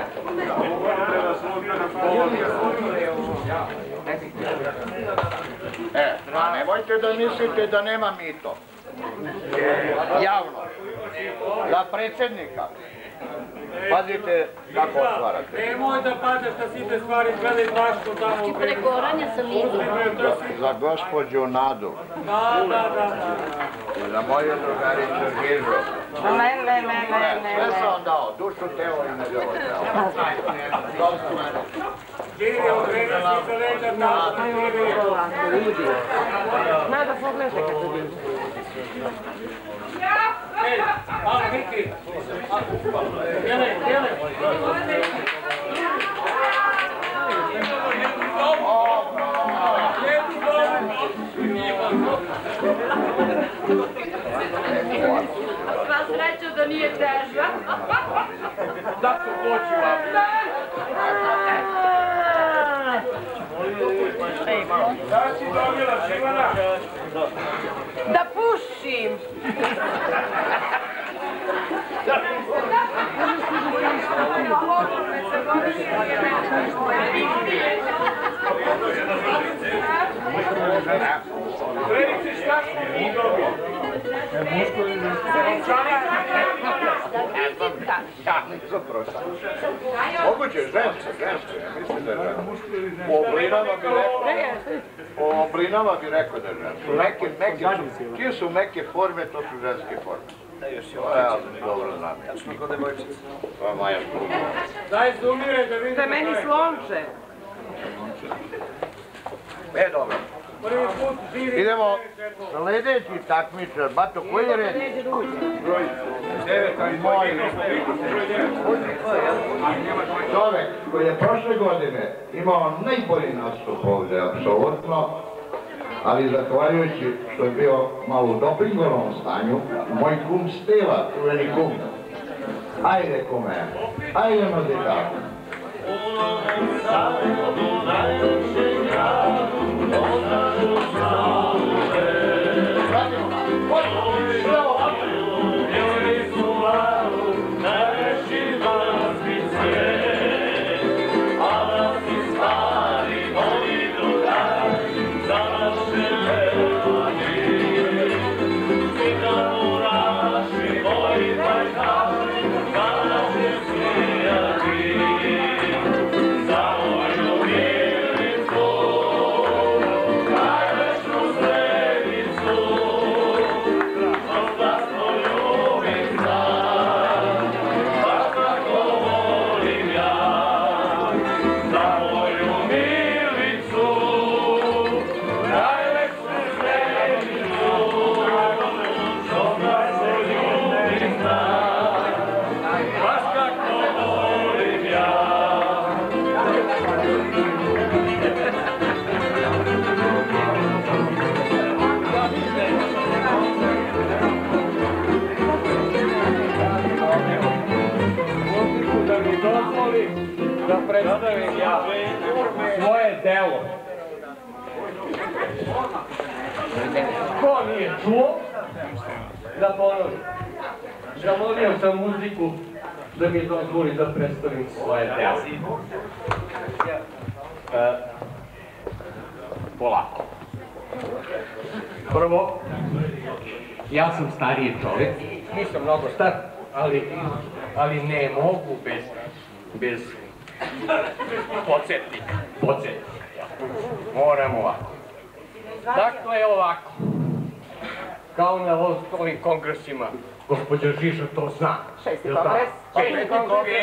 E, a nemojte da mislite da nema mito. Javno. Za predsjednika. Pazite kako otvarate. Nemoj da padeš na site stvari, gledaj bašto tamo. Ti preko oranja sam vidio. Za gospođu Nadu. Da, da, da. Za moju drugaricu Gižu. Ne, ne, ne, ne, ne. Sve sam vam dao, dušu, telo i nedjelo telo. To su mene. Giri, okreni si se leđa tamo. Nada, pogledajte kad to vidim. Ej, malo Miki. Jelej, jelej. Sva sreća da nije teža. Da su počila. Da si dobila, Šivana? Da pušim. Krenici šta što mi dobio? Moguće, žensko, žensko, ja mislim da je žensko. Po oblinama bi rekao, po oblinama bi rekao da je žensko. Neke, neke su, čije su meke forme, to su ženske forme. To ja dobro znam. To je moja štuka. Daj zoomiraj da vidim. To je meni slonče. E, dobro. Prvi put živi. Idemo sljedeći takmičar. Bato, koji je red? Broj devet, ali moj. Čovek koji je prošle godine imao najbolji nastup ovdje, apsolutno, ali zahvaljujući što je bio malo u dopingovom stanju, moj kum Steva, čuveni kum. Ajde kume, ajde muzikal. Za moju vjernicu, kaj već dozvolim da predstavim ja svoje delo. Ko nije čuo, da ponovim. Zamolio sam muziku da mi dozvoli da predstavim svoje delo. E, polako. Prvo, ja sam stariji čovjek, nisam mnogo star, ali, ali ne mogu bez, bez podsjetnika, podsjetnika. Moram ovako. Dakle, ovako, kao na ovim kongresima, gospođa Žiža to zna. Šesti kongres. Peti kongres.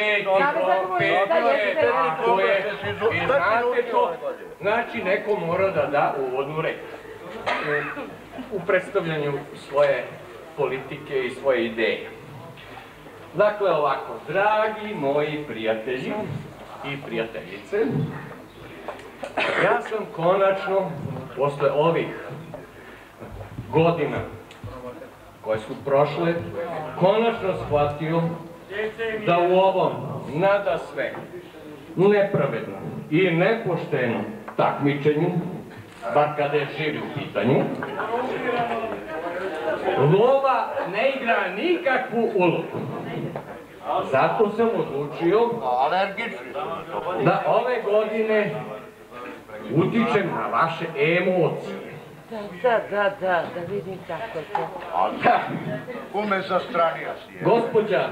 I znate to, znači neko mora da da uvodnu reč u predstavljanju svoje politike i svoje ideje. Dakle, ovako, dragi moji prijatelji i prijateljice, ja sam konačno, posle ovih godina koje su prošle, konačno shvatio da u ovom nadasve nepravednom i nepoštenom takmičenju, bar kada je živi u pitanju, lova ne igra nikakvu ulogu. Zato sam odlučio da ove godine utičem na vaše emocije. Da, da, da, da vidim kako to. Kume za stranija si je. Gospođa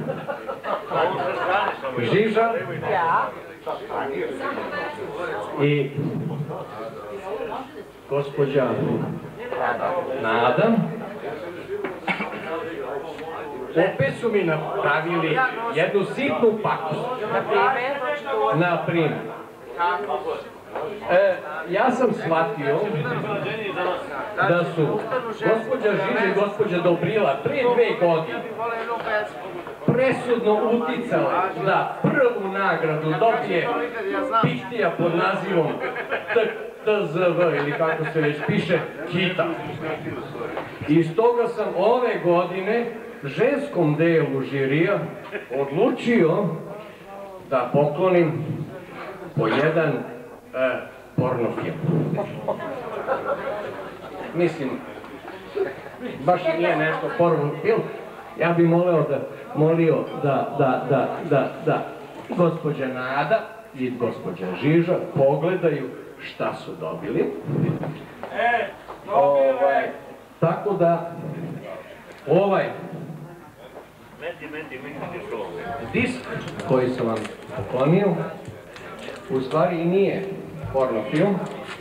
Žiža i gospođa Nada opet su mi napravili jednu sitnu pakost. Na primjer, E, ja sam shvatio da su gospođa Žiža i gospođa Dobrila pre dve godine presudno uticale da prvu nagradu dobije Pihtija pod nazivom T Z V ili kako se već piše, Hita. I stoga sam ove godine ženskom delu žirija odlučio da poklonim po jedan E, porno film. Mislim, baš nije nešto porno film. Ja bih molio da, molio da, da, da, da, da gospođa Nada i gospođa Žiža pogledaju šta su dobili. Ovaj, tako da, ovaj disk koji sam vam poklonio, u stvari i nije porno film.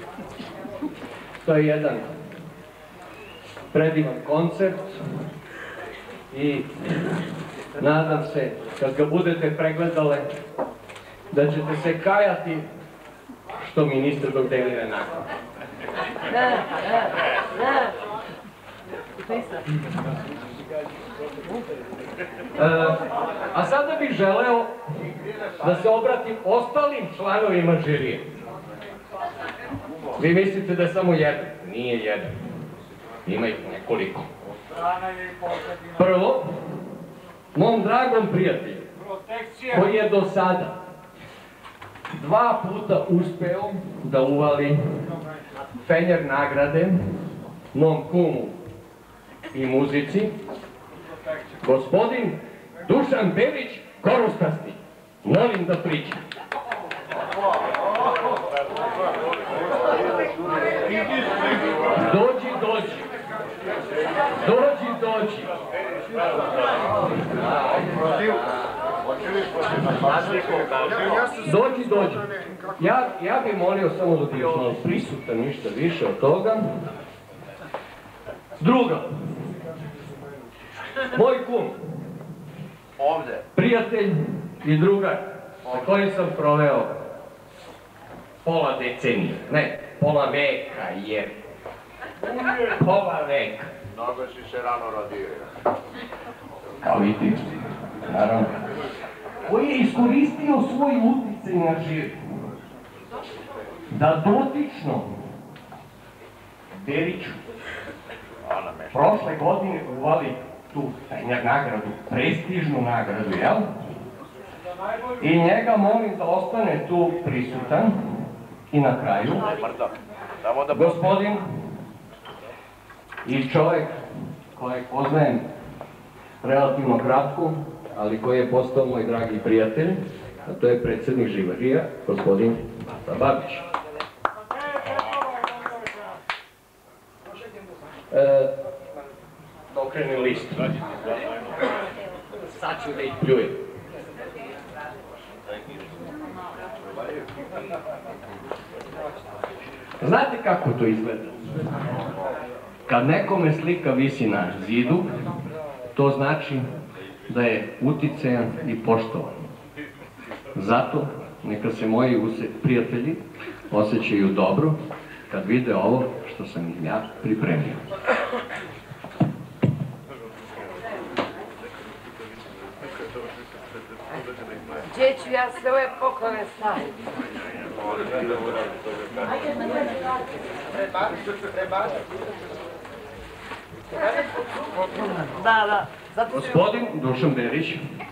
To je jedan predivan koncert i nadam se kad ga budete pregledale da ćete se kajati što mi niste dodelili nagradu. Da, da, da. E, a sada bih želeo da se obratim ostalim članovima žirije. Vi mislite da je samo jedan? Nije jedan. Ima ih nekoliko. Prvo, mom dragom prijatelju, koji je do sada dva puta uspeo da uvali Fenjer nagrade mom kumu i muzici, gospodin Dušan Belić Korostasti. Molim da pričam. Dođi, dođi. Dođi, dođi. Dođi, dođi. Ja, ja bih molio samo da ti još malo prisutan, ništa više od toga. Druga. Moj kum. Ovde. Prijatelj i drugar sa kojim sam proveo pola decenije, ne, pola veka, jer pola veka. Mnogo si se rano rodio. Kao i ti, naravno. Koji je iskoristio svoj uticaj na život da dotično Beriću prošle godine uvali tu Fenjer nagradu, prestižnu nagradu, jel? I njega molim da ostane tu prisutan. I na kraju, gospodin i čovjek kojeg poznajem relativno kratko, ali koji je postao moj dragi prijatelj, a to je predsjednik Živarija, gospodin Mata Babić. E, okrenim list. Sad ću da ih pljujem. Znate kako to izgleda? Kad nekome slika visi na zidu, to znači da je uticajan i poštovan. Zato neka se moji prijatelji osjećaju dobro kad vide ovo što sam im ja pripremio. Gdje ću ja sve ove poklone staviti? Da, da. Gospodin Dušan Berić,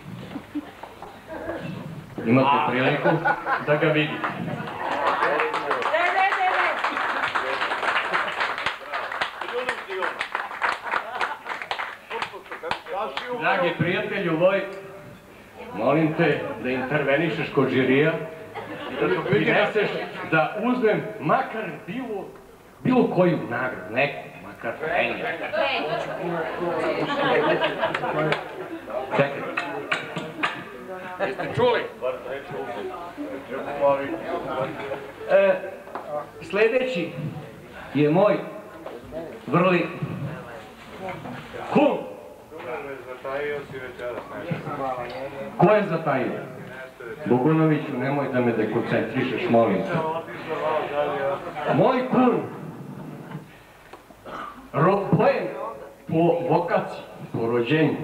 imate priliku da ga vidite. Ne, ne, ne, ne. Dragi prijatelju moj, molim te da intervenišeš kod žirija i da doprineseš da uzmem makar bilo, bilo koju nagradu, neku, makar penje. Čekaj. Jeste čuli? E, sljedeći je moj vrli kum. Ko je zatajio? Bogunoviću, nemoj da me dekoncentrišeš, molim te. Moj kun, pojem po vokaciji, po rođenju,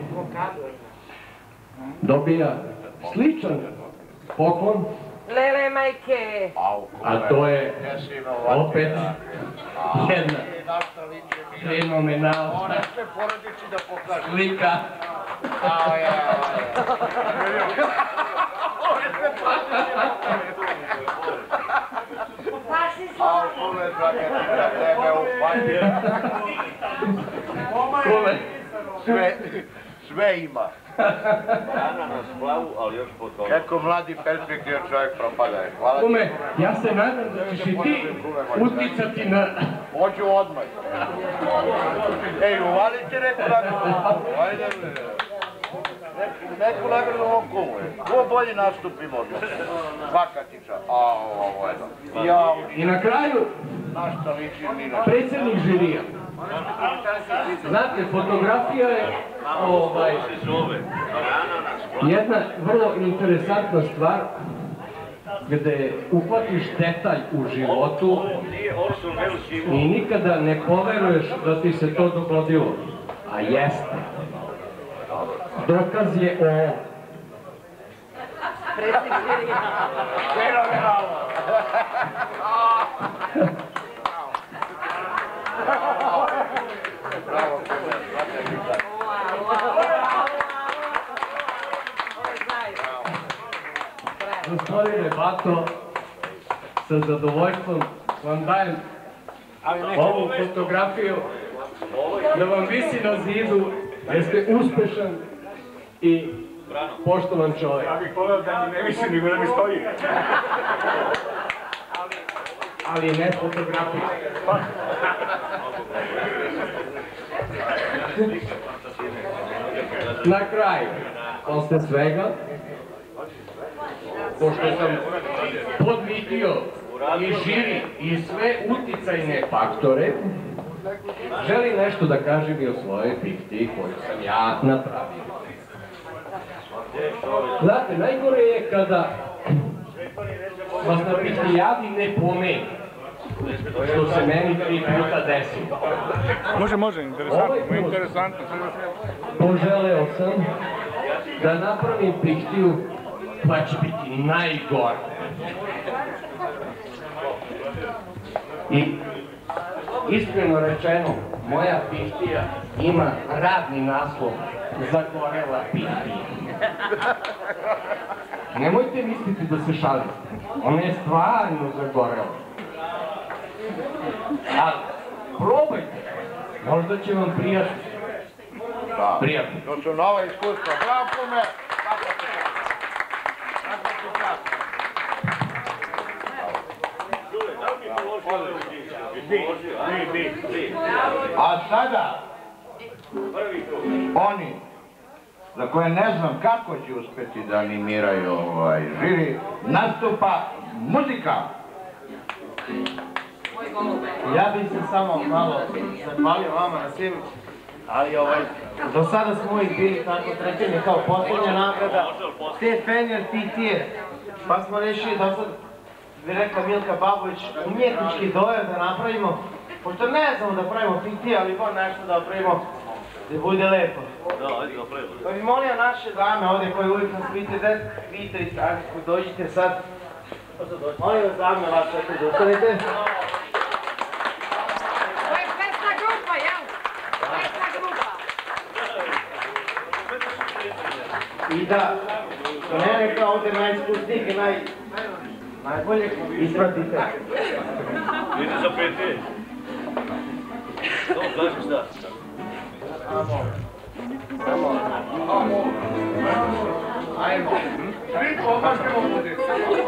dobija sličan poklon, Lele, majke. a to je opet jedna fenomenalna slika. Sve ima. Kako mladi perspektivan čovjek propada. Kume, ja se nadam da ćeš i ti uticati na... Hoću odmah. Ej, uvalite neku nagradu. Neku nagradu ovom kumu. Ko bolji nastupi možda? Svaka ti čast. A, ovo je da. I na kraju, predsjednik žirija. Znate, fotografija je jedna vrlo interesantna stvar gdje uhvatiš detalj u životu i nikada ne poveruješ da ti se to dogodilo. A jeste. Dokaz je ovo. Predsjednik žirija. Gospodine Bato, sa zadovoljstvom vam dajem ovu fotografiju da vam visi na zidu jer ste uspešan i poštovan čovjek. Ja bih volio da mi ne visi, nego da mi stoji. Ali ne fotografiju. Na kraju, posle svega, pošto sam podmitio i žiri i sve uticajne faktore, želim nešto da kažem i o svojoj pihti koju sam ja napravio. Znate, najgore je kada vas na pihtijadi ne pomeni, što se meni tri puta desi. Može, može, interesantno, interesantno. Poželeo sam da napravim pihtiju pa će biti najgore. I iskreno rečeno, moja pihtija ima radni naslov Zagorela pihtija. Nemojte misliti da se šalite. Ona je stvarno zagorela. Ali, probajte. Možda će vam prijatno. Prijatno. To su nova iskustva. Bravo pume! A sada, oni za koje ne znam kako će uspjeti da animiraju ovaj žiri, nastupa muzika. Ja bih se samo malo zahvalio vama na svim, ali ovaj, do sada smo uvijek bili tako trećeni kao posljednja nagrada, te Fenjer Pitije, pa smo rešili da sad, bi rekla Milka Babović, umjetnički dojev da napravimo, pošto ne znamo da pravimo Pitije, ali bar nešto da pravimo da bude lepo. Pa bi molio naše dame ovdje koje uvijek nas vidite, vidite i sami, dođite sad, molim vas dame vaše da ustanite. I da, što ne rekao ovdje najiskusnijeg i naj... najbolje ispratite. Idite za peti. Samo kaži šta. Samo. Samo. Ajmo. Svi pomažemo poziciju.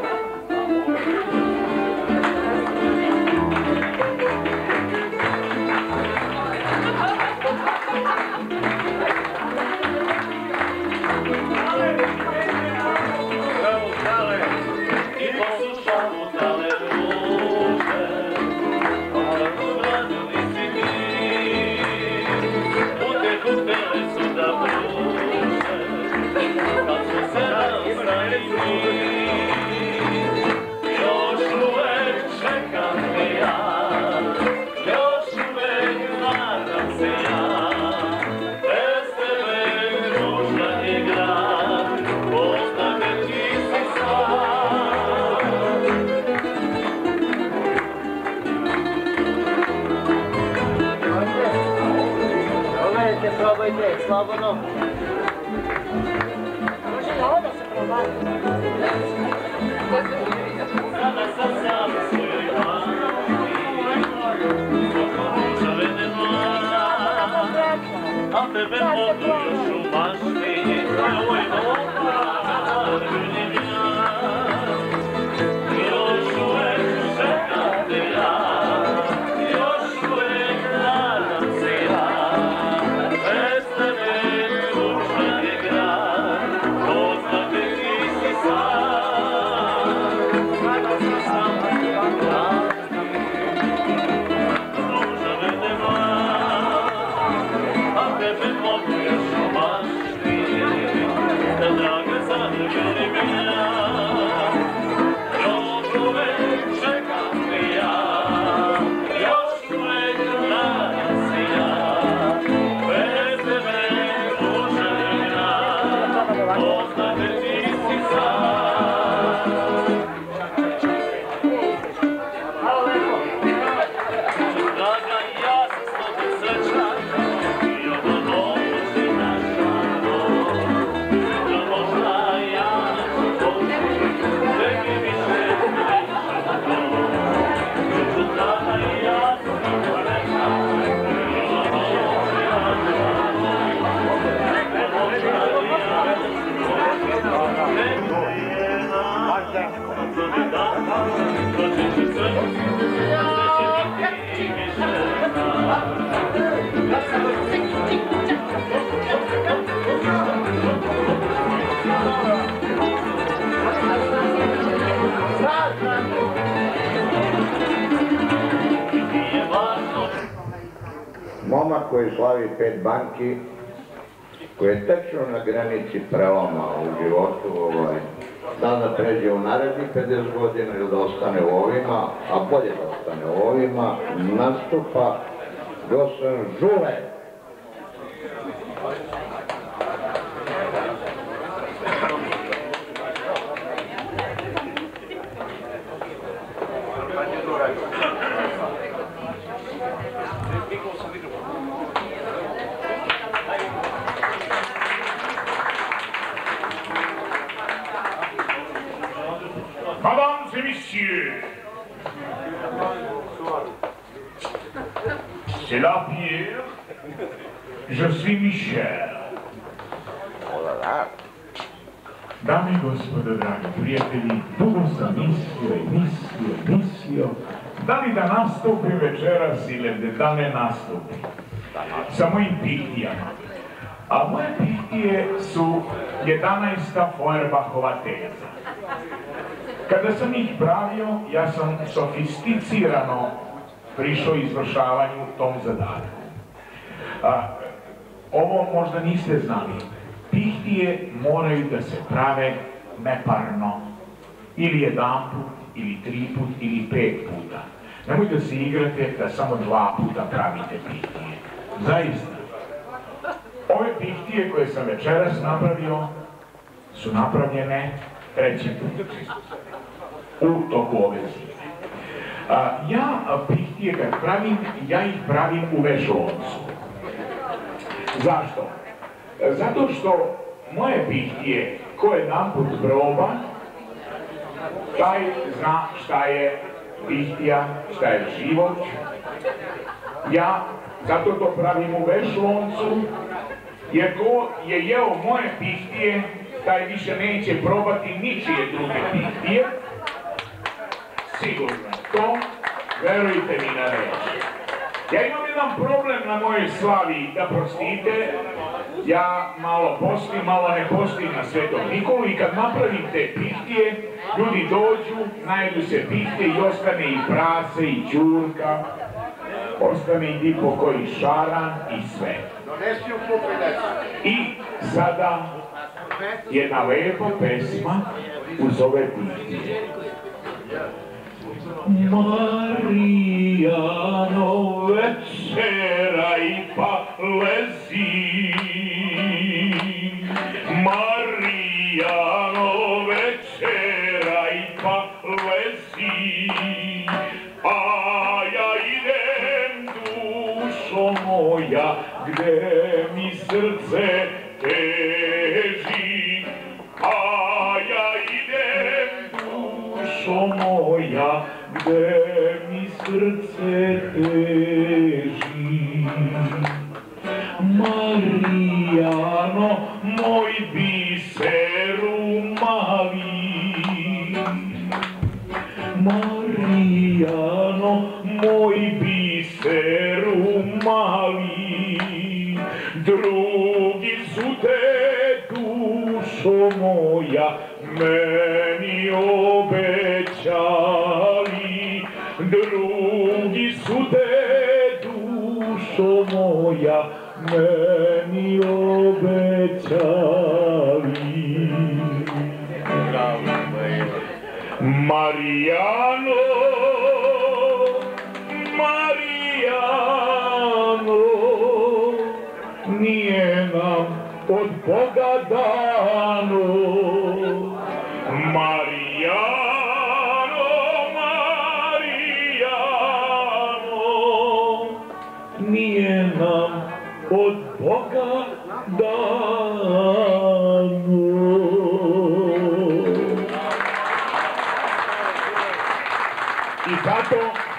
Probajte, slobodno. Može na ovo da se probati. Sada sam sam svoj dan, a tebe mogu još u mašti, ovo je moga, još uvek čekam te ja, još uvek nadam se ja. Momak koji slavi pet banki, koji je tečno na granici preloma u životu, ovaj, da da pređe u narednih pedeset godina ili da ostane u ovima, a bolje da ostane u ovima, nastupa Gosan Žule. Mesdames et messieurs, c'est la Pierre, je suis Michel. Dame i gospodo, dragi prijatelji, dugo sam mislio i mislio i mislio da li da nastupim večeras ili da ne nastupim sa mojim pihtijama. A moje pihtije su jedanaesta Feuerbachova teza. Kada sam ih pravio, ja sam sofisticirano prišao izvršavanju tom zadatku. A, ovo možda niste znali. Pihtije moraju da se prave neparno. Ili jedan put, ili tri put, ili pet puta. Nemoj da se igrate da samo dva puta pravite pihtije. Zaista. Ove pihtije koje sam večeras napravio su napravljene treći put u toku ove zime. A, ja pihtije kad pravim, ja ih pravim u vešoloncu. Zašto? Zato što moje pihtije, ko jedan put proba, taj zna šta je pihtija, šta je život. Ja zato to pravim u vešoloncu, jer ko je jeo moje pihtije, taj više neće probati ničije druge pihtije. Sigurno to, verujte mi na reč. Ja imam jedan problem na mojoj slavi, da prostite, ja malo postim, malo ne postim na Svetog Nikolu i kad napravim te pihtije, ljudi dođu, najedu se pihtije i ostane i prase i ćurka, ostane i dipo koji šaran i sve. I sada jedna lepa pesma uz ove pihtije. Marijano, večeraj pa lezi. Marijano, večeraj pa lezi. A ja idem, dušo moja, gde mi srce teži. A ja idem, dušo moja, gde mi srce teži. Marijano, moj biseru mali. Marijano, moj biseru mali. Drugi su te, dušo moja, meni obećali. Drugi su te, dušo moja, meni obećali. Marijano, Marijano, nije nam od Boga dano. Marijano, Marijano, nije nam od Boga dano. I zato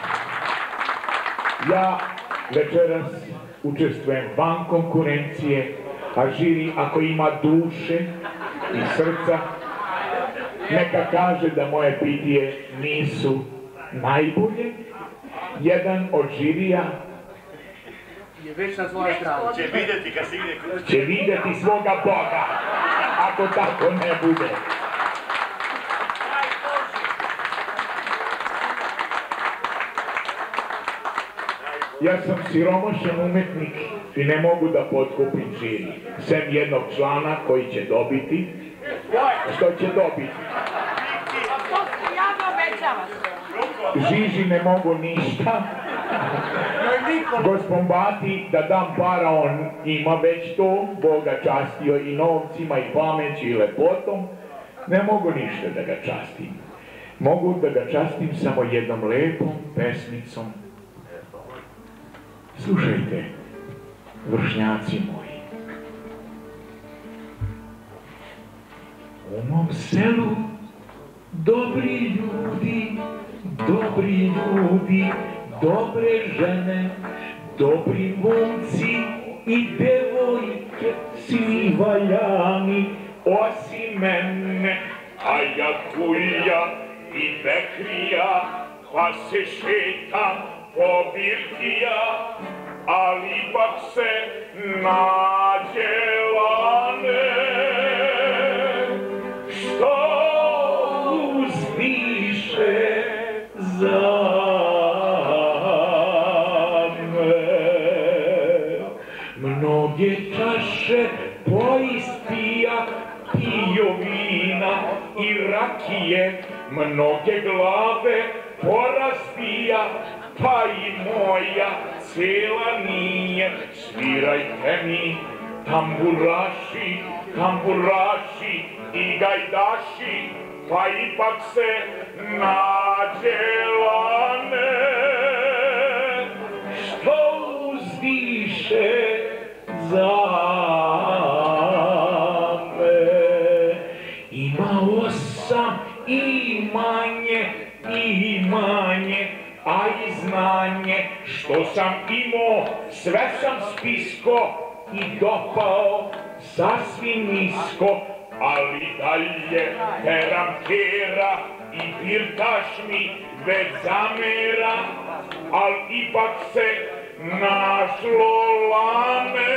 ja večeras učestvujem van konkurencije, a žiri ako ima duše i srca, neka kaže da moje pihtije nisu najbolje. Jedan od žirija je već na tvojoj strani. Će vidjeti kad se ide kod... će vidjeti svoga Boga, ako tako ne bude. Ja sam siromašan umetnik i ne mogu da potkupim žiri, sem jednog člana koji će dobiti. Što će dobiti? Žiži ne mogu ništa. Gospod Bati, da dam para, on ima već to, Boga častio i novcima i pameću i lepotom. Ne mogu ništa da ga častim. Mogu da ga častim samo jednom lepom pesmicom. Slušajte, vršnjaci moji. U mom selu Dobri ljudi, dobri ljudi, dobre žene, dobri momci i devojke, svi valjani, osim mene. A ja kuja i bekrija, pa se šetam po birtija, ali ipak se nađe lane, što uzdiše za me. Mnoge čaše poispija, pio vina i rakije, mnoge glave porazbija, pa i moja cijela nije. Svirajte mi tamburaši, tamburaši i gajdaši, pa ipak se nađe lane, što uzdiše za me. Imao sam imanje, imanje, a i znanje, što sam imao, sve sam spisko i dopao sasvim nisko, ali dalje teram kera i birtaš mi već zamera, al ipak se našlo lane,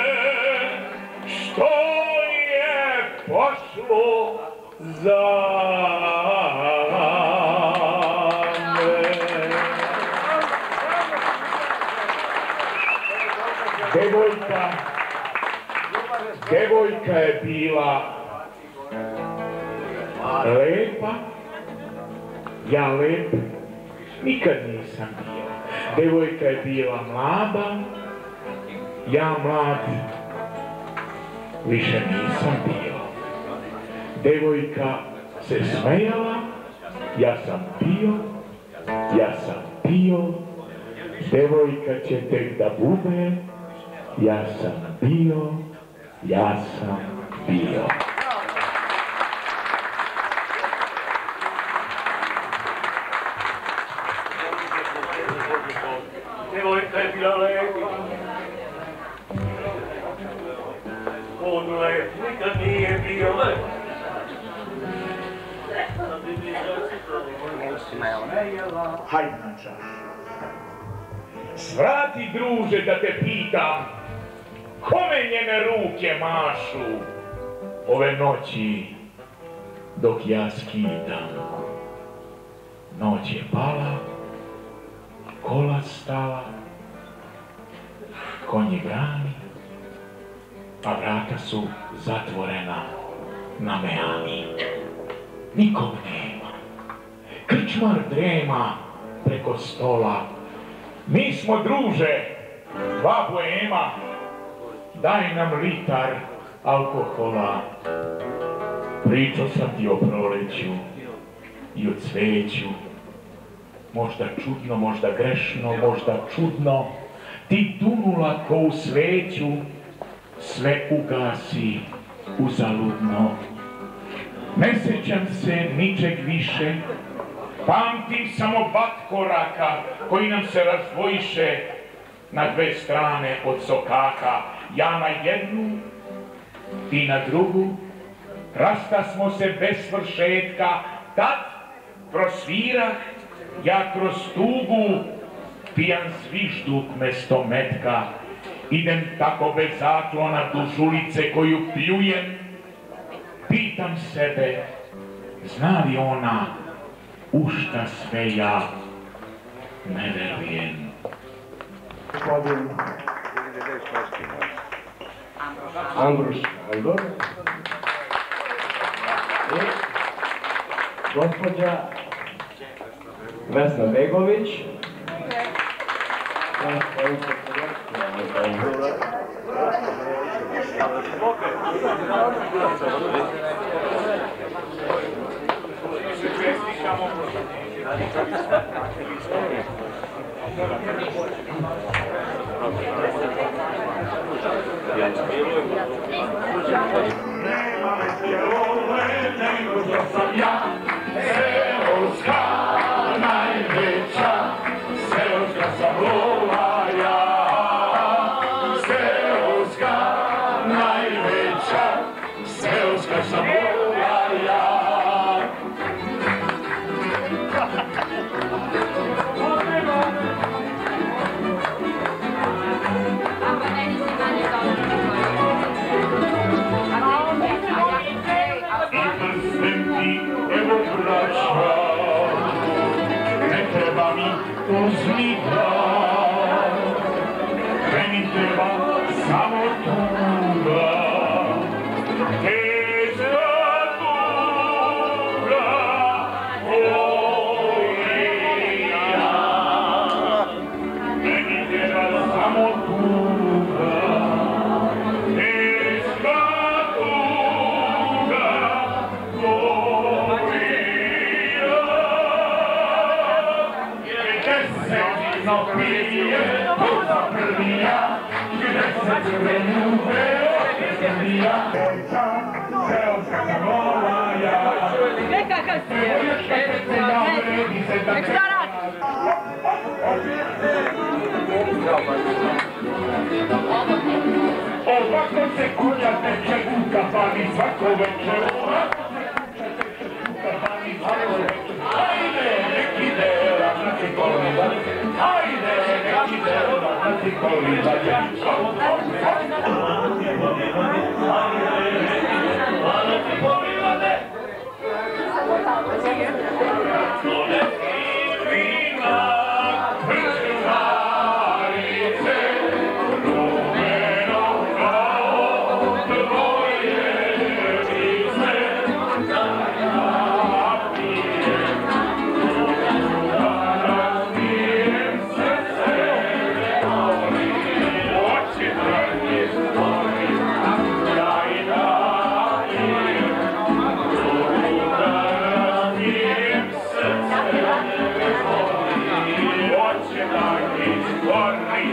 što je pošlo za me. Devojka, devojka je bila lepa, ja lep nikad nisam bio. Devojka je bila mlada, ja mlad više nisam bio. Devojka se smejala, ja sam pio, ja sam pio. Devojka će tek da bude, ja sam bio, ja sam bio. Devojka je bila lepa, on lep nikad nije bio lep. Hajde na čaš. Svrati, druže, da te pitam, kome njene ruke mašu ove noći dok ja skidam? Noć je pala, kola stala, konji brani, a vrata su zatvorena na meani. Nikog nema, krčmar drema preko stola. Mi smo, druže, dva boema, daj nam litar alkohola. Pričao sam ti o proleću i o cveću, možda čudno, možda grešno, možda čudno, ti dunula ko u sveću, sve ugasi uzaludno. Ne sećam se ničeg više, pamtim samo bat koraka koji nam se razdvojiše na dve strane od sokaka. Ja na jednu, ti na drugu, rasta smo se bez svršetka, tad prosvirah, ja kroz tugu, pijan zvižduk mesto metka, idem tako bez zaklona duž ulice koju pljujem, pitam sebe, zna li ona u šta sve ja ne verujem. Gospodin Ambroš Andor i gospođa Vesna Begović. Nema me cijelo nego što sam ja, uzmi grad, meni treba samo tuga, teška tuga, moja. Meni treba samo tuga, teška tuga, moja. No pije, puta prvija, gdje se crvenu veo, prvija. Seoska gola ja. Neka kad si je, nek šta radi? Ovako se kulja teče u kafani svako večer. Ajde, nek ide ravnati kolima, ajde, nek ide ravnati kolima, ravnati kolima, ne. Donesi vina, krčmarice, rumeno kao tvoje lice, da ja pijem, da raspijem srce, volim, oči da izvolim, ja i da pijem, da raspijem srce, volim, oči da izvolim.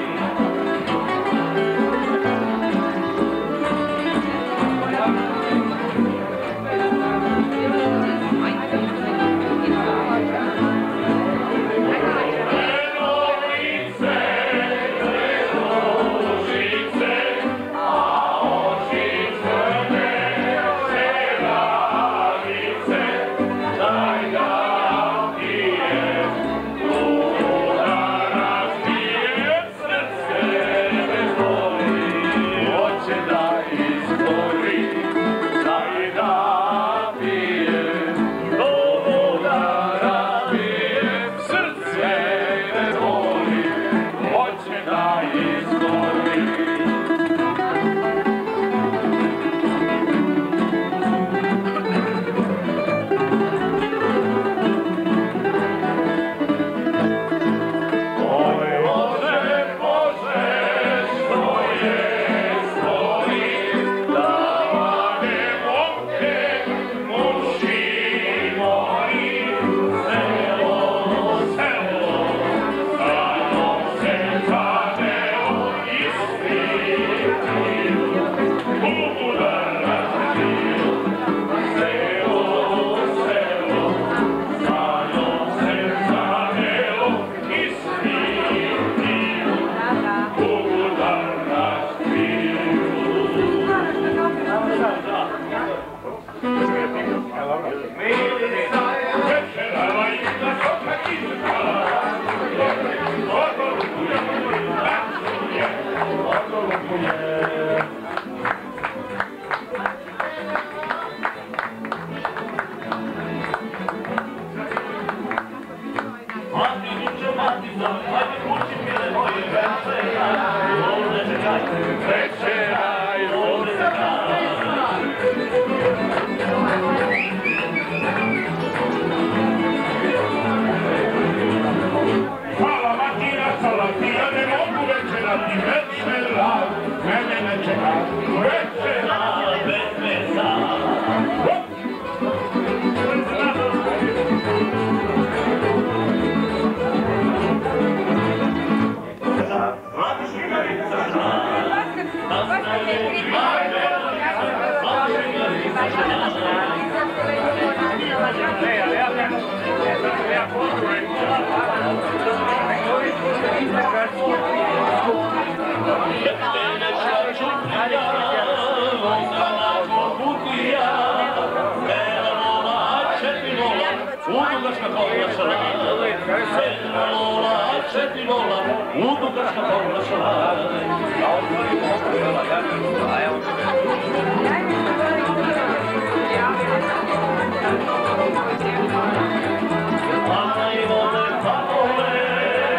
Ana i vode, pa vole,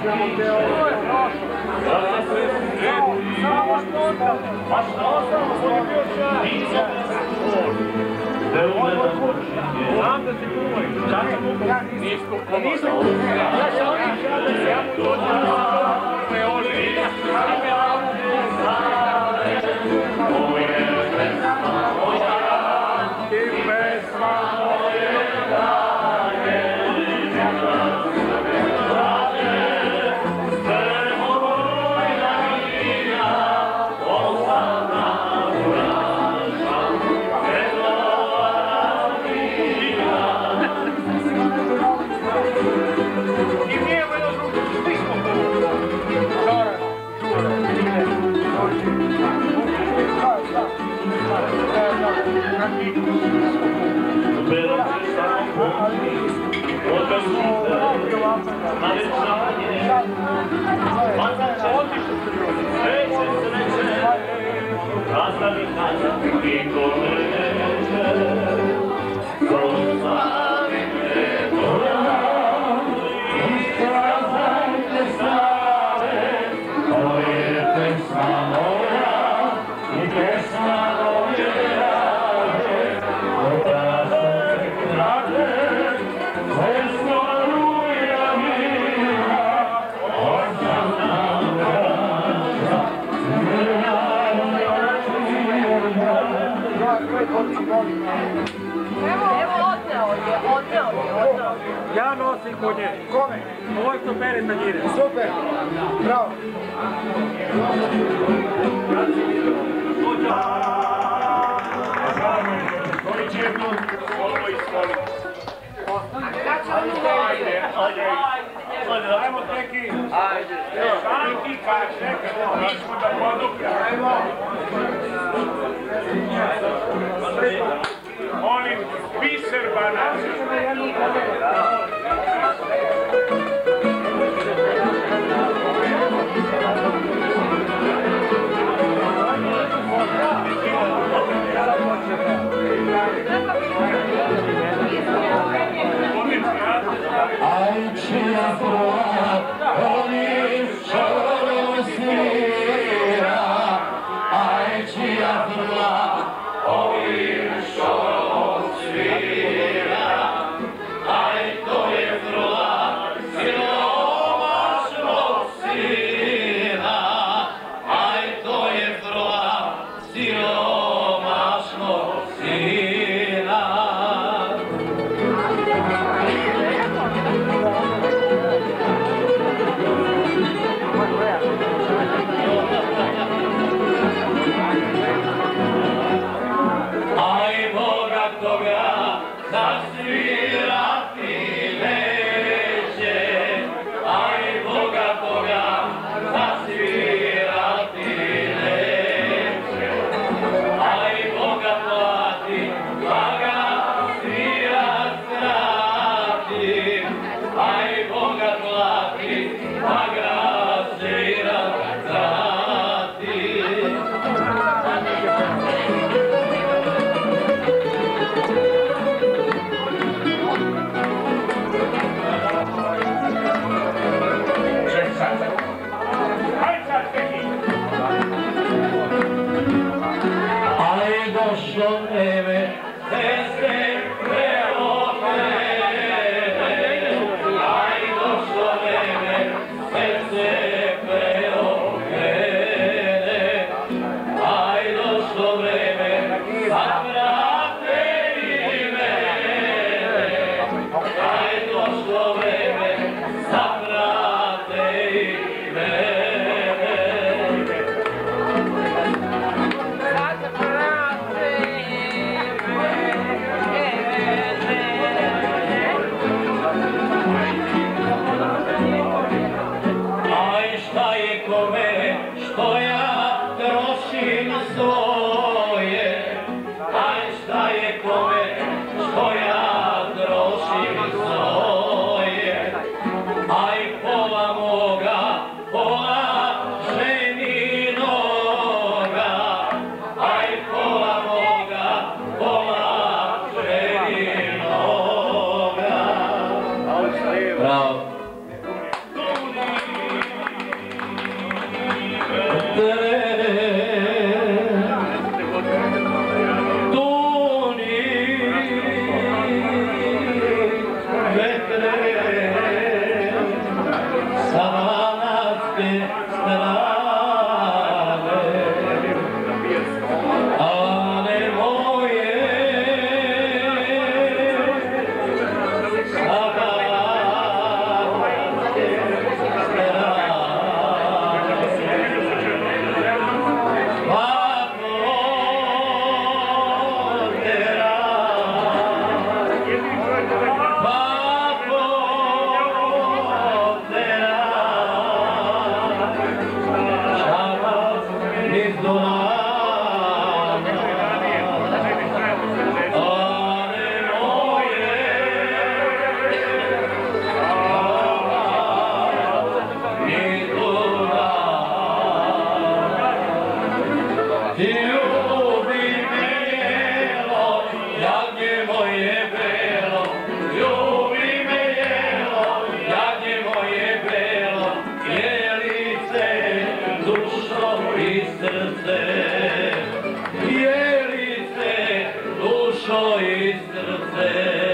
Znam da se kumaju, čak sam mogu nisko kumaju. Ja sam ličio da se ja mu dođem da se to ne oži. I pesma moje danje, Ja nosim konje. Kome? Ovo što pere sa njire. Super. Bravo. Koji će jednu ovo iskoliti. Ajde, ajde. Ajmo teki. Ajde. Šanki kaže, mi smo da podupljamo. Molim, biser banana. Aj, čija prva, oni što svira. Aj, čija prva, oni što svira. Aj, to je prva, siromašnog sina. Aj, to je prva, siromašnog sina. Aj, Boga toga zasvirati neće. Aj, Boga toga zasvirati neće. Aj, Boga plati, pa ga svirat vrati. Aj, Boga plati, pa ga svirat vrati. Aj, došlo vreme, ceste preokrene. Aj, došlo vreme, ceste preokrene. Aj, došlo vreme, zavrate i mene. Aj, došlo vreme, zavrate i mene. Zavrate Ljubi me jelo, jagnje moje belo, ljubi me jelo, jagnje moje belo, jelice, dušo i srce, jelice, dušo i srce.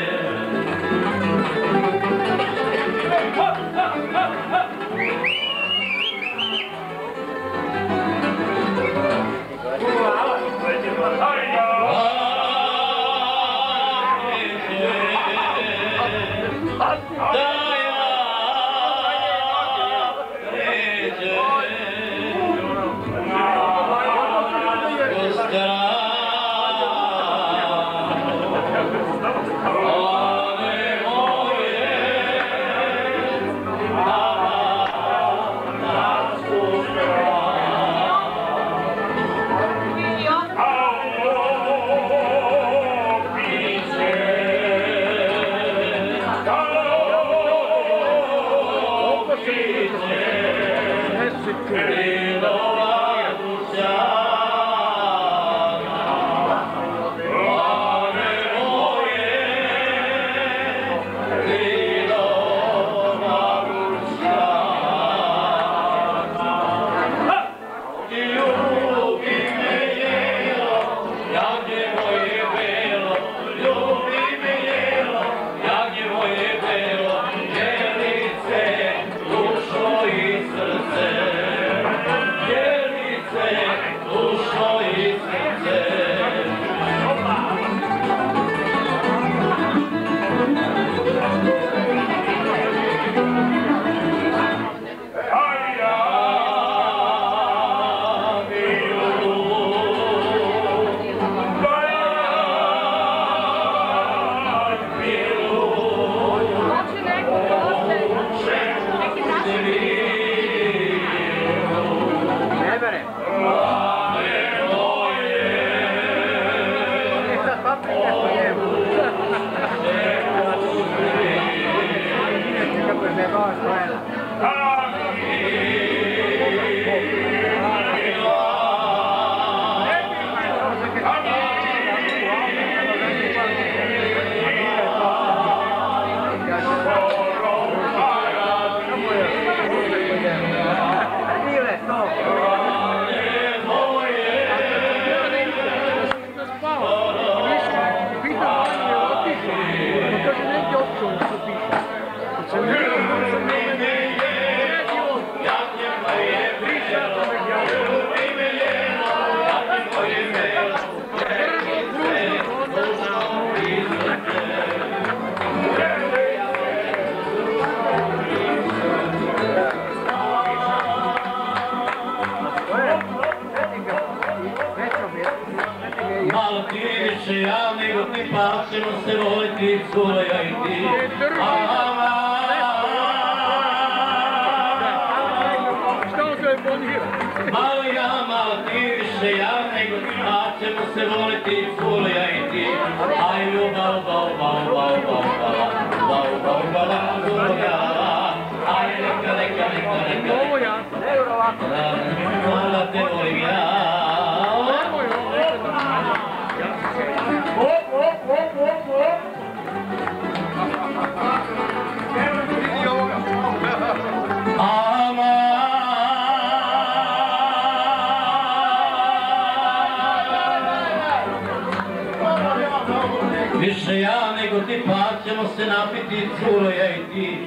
Više ja nego ti, pa ćemo se napiti, curo ja i ti.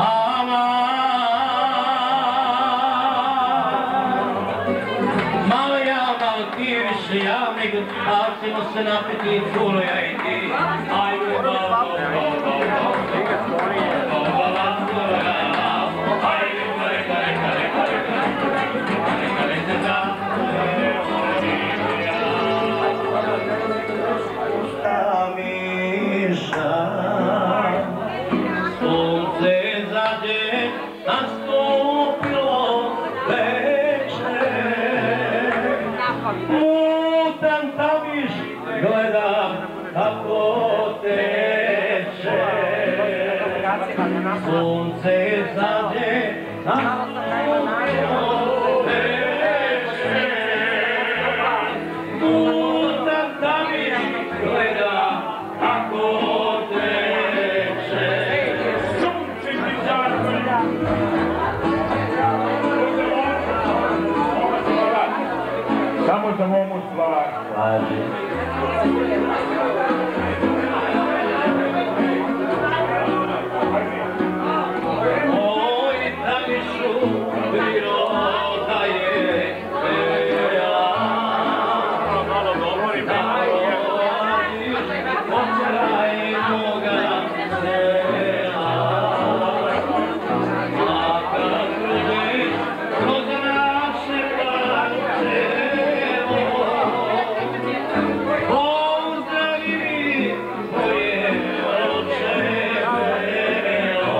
Malo ja, malo ti, više ja nego ti, pa ćemo se napiti, curo ja i ti. Ajde, ba, ba, ba, ba, sunce zađe, a sunce Samo za momu stvar. Oj, najvišu priroda je vela. Malo govori, počela je moga sela. A kad krudi kroz naše plaće, pozdravi moje oče velo.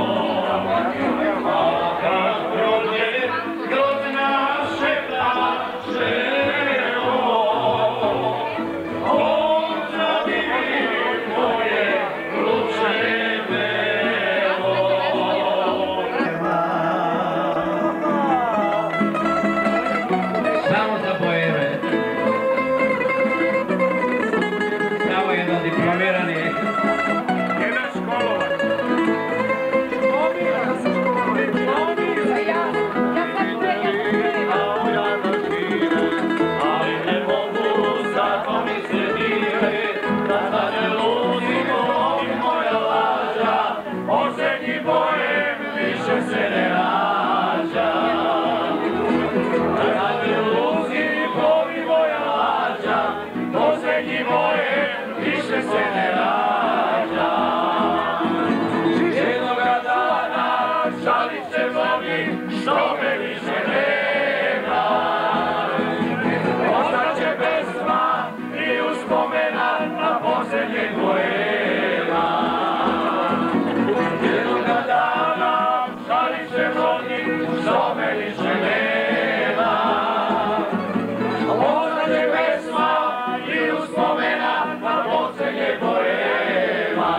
A kad prođe kroz naše plaće, pozdravi moje oče velo. Samo za boeme. Samo jedan diplomirani. Jedan školovac. Ali ne mogu zato mi se dire, da sad ne luzimo i moja laža, posljednji bojem više se ne rađa. Da sad ne luzimo i moja laža, posljednji bojem više se ne rađa. Jednoga dana žalit će mnogi što me više nema. Ostaće pesma i uspomena na posljednjeg boema. Jednoga dana žalit će mnogi što me više nema. Ostaće pesma i uspomena na posljednjeg boema.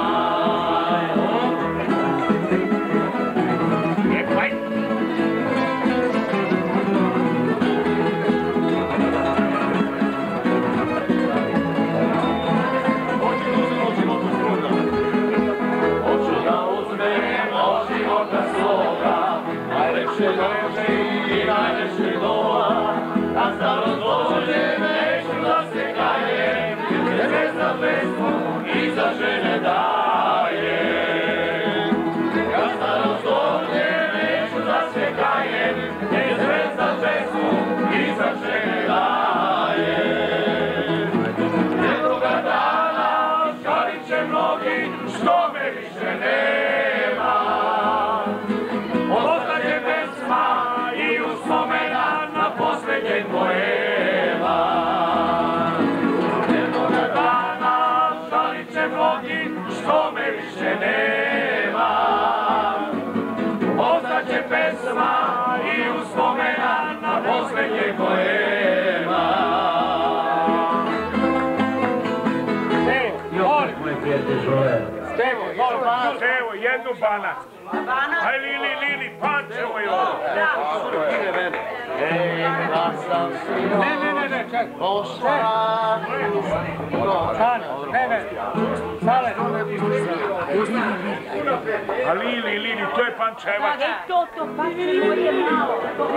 Hoću da uzmem od života svoga najlepše noći i najlepše dola. Na starost dođe neću da se kajem, jer zvezda zvezdu i za žene daje. Na starost dođe neću da se kajem, jer zvezda zvezdu i za žene daje. Jednoga dana žalit će mnogi što me više nema. Ostaće pesma i uspomena na posljednjeg boema. Jednoga dana žalit će mnogi što me više nema. Ostaće pesma i uspomena na posljednjeg boema. Stevo, Stevo, jednu banat. Aj Lili, Lili, Pančevo je ovo. Rekla sam svima, Ne, ne, ne, ne, čekaj. pošla. Sane, ne, ne, Sale. A Lili, Lili, to je Pančevac. E to, to, Pančevo je malo.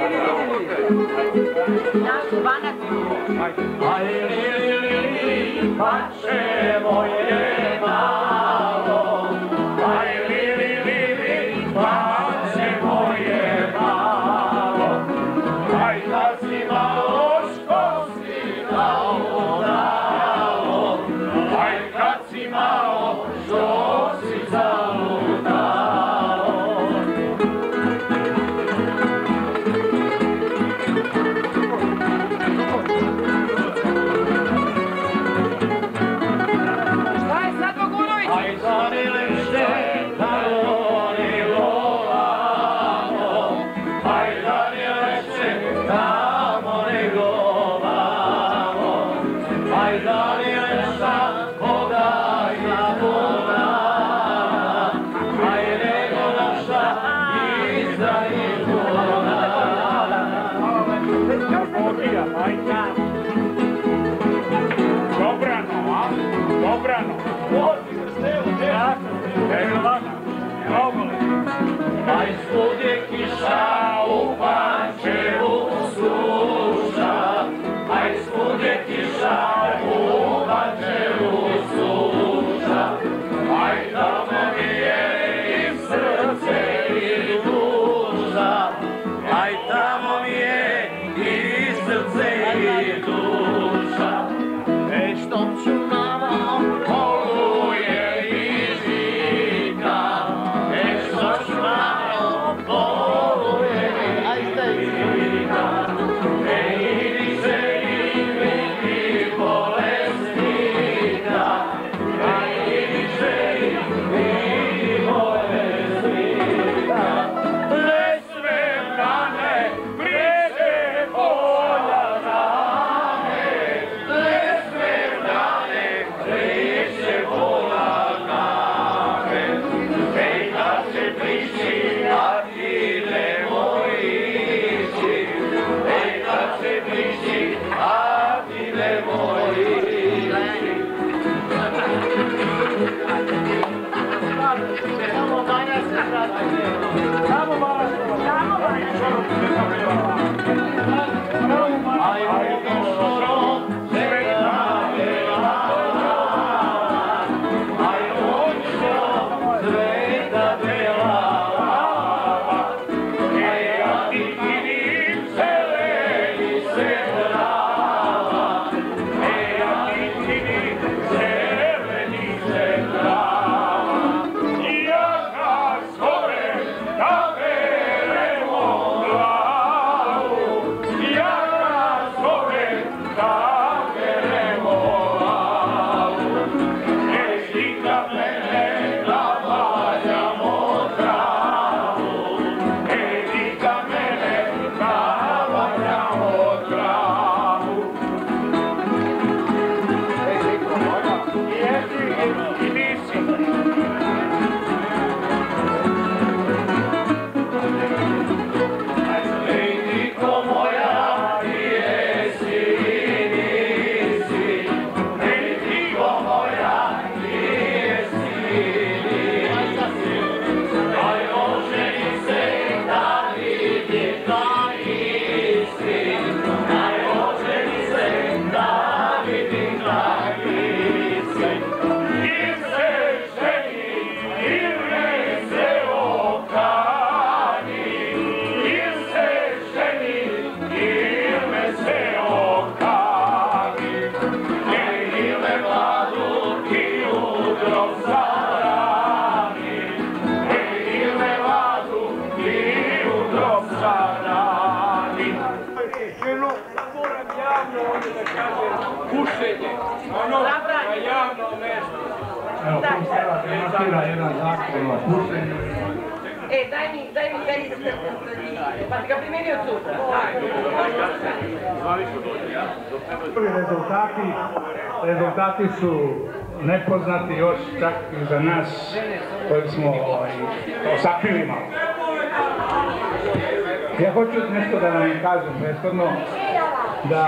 Naš Banat. Aj Lili, Lili, Pančevo je malo. Aj Lili, Lili, Pančevo je malo. Aj kad si malo, što si dalo, dalo. Aj kad si malo, što si zaludalo. Šta je srce i duša. Ej, što ću nama poluje i žika, ej, što ću nama poluje i žika, ej, idi se i vidi bolesnika, ej, idi se i vidi bolesnika. Ne smem da ne prijeđe polja rane, ne smem da ne prijeđe polja rane. Ej, kad se priči, a ti nemoj ići, ej, kad se priči, a ti nemoj ići. Samo Banja se prati. Samo Banja se prati. Samo Banja se prati. Ajmo šoro, sveta bela. Ajmo šoro, sveta bela. Ej, ja ti vidim zeleni se trava. Ej, ja ti vidim zeleni se trava. Pušenje, ono na javno mesto. Evo, tu sada demonstrira jedan zakon o pušenju. E, daj mi, daj mi taj iskrat, pa ti ga primenio od sutra. Prvi rezultati, rezultati su nepoznati još čak i za nas koji smo to sakrili malo. Ja hoću nešto da vam kažem, prethodno da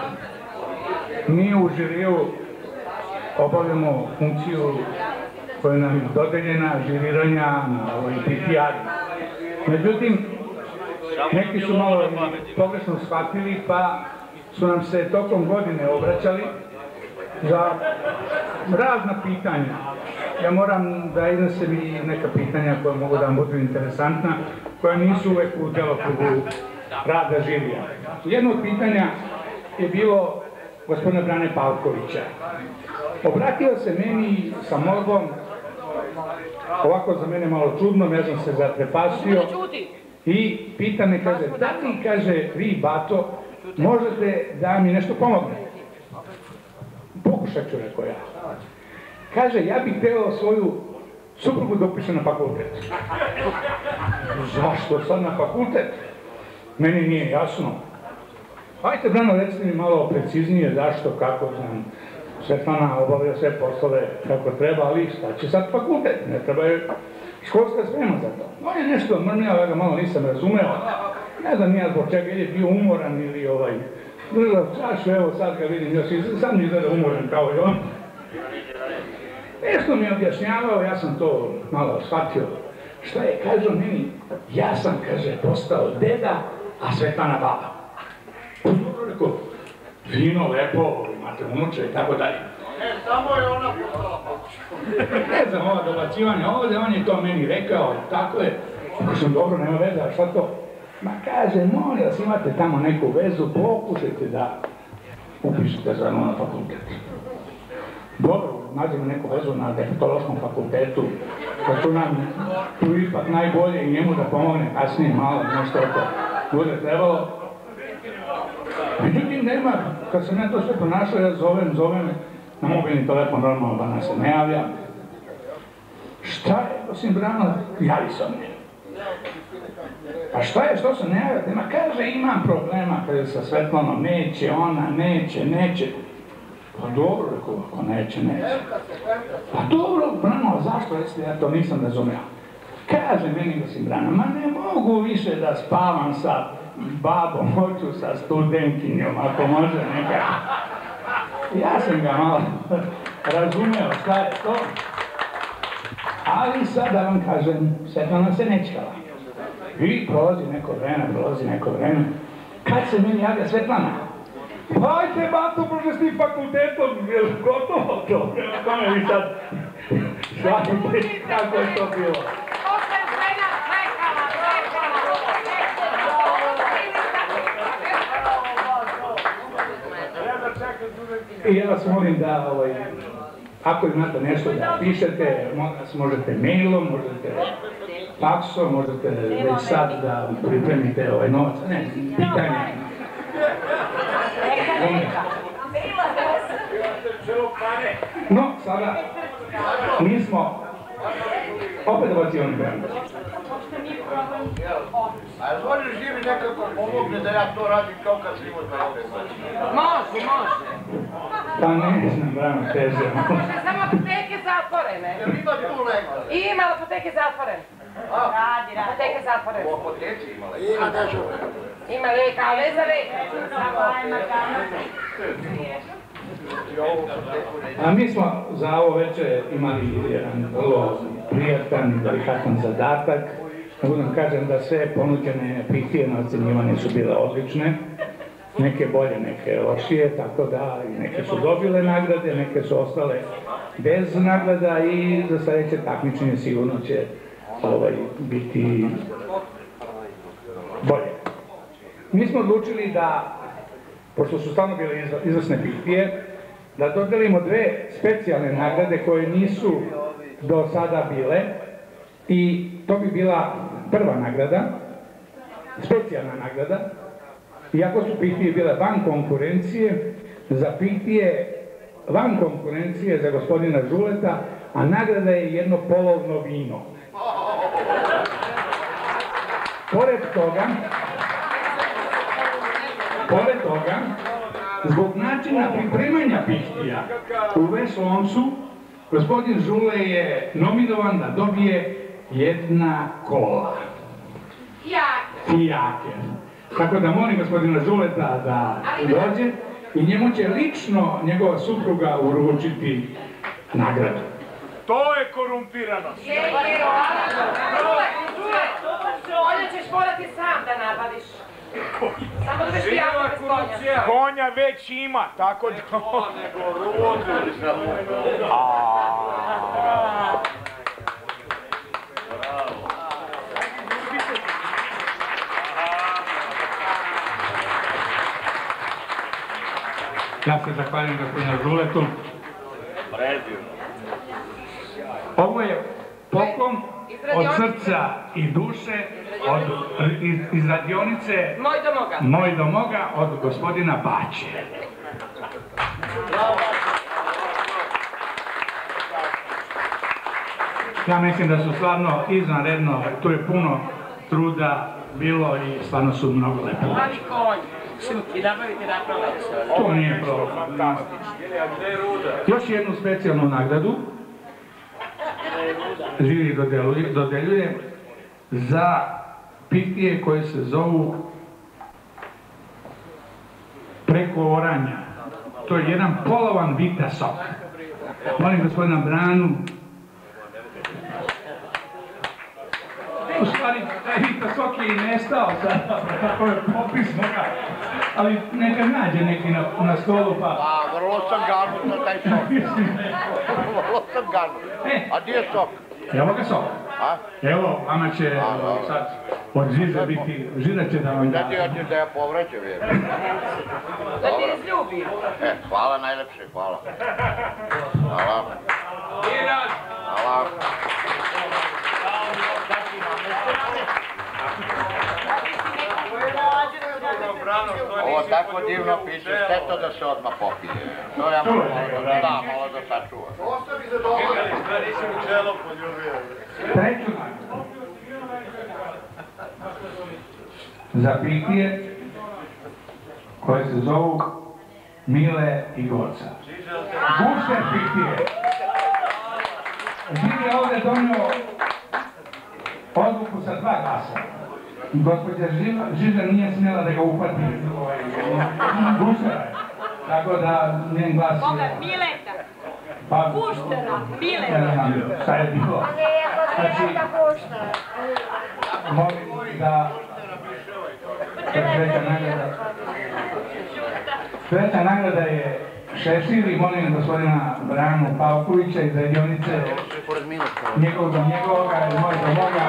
mi u žiriju obavljamo funkciju koja nam je dodeljena, žiriranja na olimpijadi. Međutim, neki su malo pogrešno shvatili pa su nam se tokom godine obraćali za razna pitanja. Ja moram da iznesem i neka pitanja koja mogu da vam budu interesantna, koja nisu uvek u delokrugu rada žirija. Jedno od pitanja je bilo gospodina Brane Pavkovića. Obratio se meni sa molbom, ovako za mene malo čudno, ja sam se zatrepasio i pita me, kaže, da li, kaže, vi, Bato, možete da mi nešto pomognete? Pokušat ću, rekao ja. Kaže, ja bih hteo svoju suprugu da upišem na fakultet. Zašto sad na fakultet? Meni nije jasno. Hajte, Brano, recite mi malo preciznije zašto, kako znam. Svetlana obavlja sve poslove kako treba, ali šta će sad fakultet? Ne treba je školska sprema za to. On je nešto mrmljao, ja ga malo nisam razumeo. Ne znam nija zbog čega, je bio umoran ili ovaj... Držao čašu, evo sad kad vidim, još i sam mi izgleda umoran kao i on. Nešto mi je objašnjavao, ja sam to malo shvatio. Šta je, kaže meni, ja sam, kaže, postao deda, a Svetlana baba. Dobro rekao, fino, lepo, imate unuče i tako dalje. E, samo je ona postala. Ne znam, ova dobacivanja ovdje, on je to meni rekao, tako je. Ako sam dobro, nema veze, a šta to? Ma kaže, molim vas, imate tamo neku vezu, pokušajte da upišete za na fakultetu. Dobro, nađemo neku vezu na defektološkom fakultetu, računam tu ipak najbolje i njemu da pomogne kasnije malo, nešto oko bude trebalo. Međutim, nema, kad sam ja to sve ponašao, ja zovem, zovem na mobilni telefon, normalno da nas se ne javlja. Šta je, osim Brano, javi se on je. A šta je, što se ne javljate? Ma kaže, imam problema kada sa Svetlanom, neće ona, neće, neće. Pa dobro, rekao, ako neće, neće. Pa dobro, Brano, zašto, recite, ja to nisam razumio. Kaže meni, osim Brano, ma ne mogu više da spavam sa babom, hoću sa studentkinjom, ako može neka. Ja sam ga malo razumeo šta je to. Ali sad da vam kažem, Svetlana se nečkala. I prolazi neko vreme, prolazi neko vreme. Kad se meni javlja Svetlana? Hajte, bato, pošto s tim fakultetom, je gotovo to? Prema tome vi sad shvatite kako je to bilo. I ja vas molim da, ovaj, ako imate nešto da pišete, možete mailom, možete faksom, možete već sad da pripremite ovaj novac. Ne, pitanje. No, sada, mi smo opet ovacioni brani. A je zvoli živi nekako pomogne da ja to radim kao kad sam imao dvadeset godina? Može, može. Pa ne znam, Brano, teže. Može, samo apoteke zatvorene. Jel ima tu legla? Ima apoteke zatvorene. Radi, radi. Apoteke zatvorene. U apoteci ima legla? Ima nešto. Ima leka, ali ne za leka. Samo ajma gana. A mi smo za ovo večer imali jedan vrlo prijatan i delikatan zadatak. Mogu da kažem da sve ponuđene pihtije na ocenjivanje su bile odlične. Neke bolje, neke lošije, tako da neke su dobile nagrade, neke su ostale bez nagrada i za sledeće takmičenje sigurno će ovaj, biti bolje. Mi smo odlučili da, pošto su stvarno bile izvrsne pihtije, da dodelimo dve specijalne nagrade koje nisu do sada bile i to bi bila prva nagrada, specijalna nagrada, iako su pihtije bile van konkurencije, za pihtije van konkurencije za gospodina Žuleta, a nagrada je jedno polovno vino. Pored toga, pored toga, zbog načina pripremanja pihtija u Veslomcu, gospodin Žule je nominovan da dobije jedna kola. Fijake. Tako da molim gospodina Žuleta da dođe i njemu će lično njegova supruga uručiti nagradu. To je korumpiranost. Je, je, Žule, Žule, ovdje ćeš morati sam da nabadiš. Samo da već pijavno bez konja. Konja već ima, tako da... To nego rudu. Ja se zahvaljujem gospodinu Žuletu. Ovo je poklon od srca i duše od, iz, iz radionice Moj do moga. Moj do moga od gospodina Baće. Ja mislim da su stvarno izvanredno, tu je puno truda bilo i stvarno su mnogo lepo. Mali konj. I nabavite napravljaju. To nije problem. Još jednu specijalnu nagradu Živi dodeljuje za pihtije koje se zovu Preko oranja. To je jedan polovan vita sok. Molim gospodina Branu. U stvari, taj vita sok je i nestao sada, tako je popisno ga. Ali neka nađe neki na, na stolu pa... A, vrlo sam garnu za taj sok. Vrlo sam garnu. A gdje je sok? Evo ga sok. Evo, vama će sad od Žiže biti, Žiža će da vam da. Znači, hoćeš da ja povraćam, jer? Da ti izljubim. E, hvala najlepše, hvala. Hvala. Hvala. Ovo tako divno piše, šteta da se odmah popije. To ja malo da, da, malo da sačuvam. Ostavi za dobro. Nisam u čelo poljubio. Treću nagradu. Za pitije koje se zovu Mile i Goca. Gušter pitije. Živ je ovdje donio odluku sa dva glasa. Gospođa Žiža nije smjela da ga uhvati. Guštera je. Tako da njen glas je... Koga? Mileta? Pa... Guštera, Mileta. Ne znam šta je bilo. Znači, molim da... Treća nagrada... Treća nagrada je Šešir i molim gospodina Branu Pavkovića iz radionice njegov do njegovoga i moj do moga.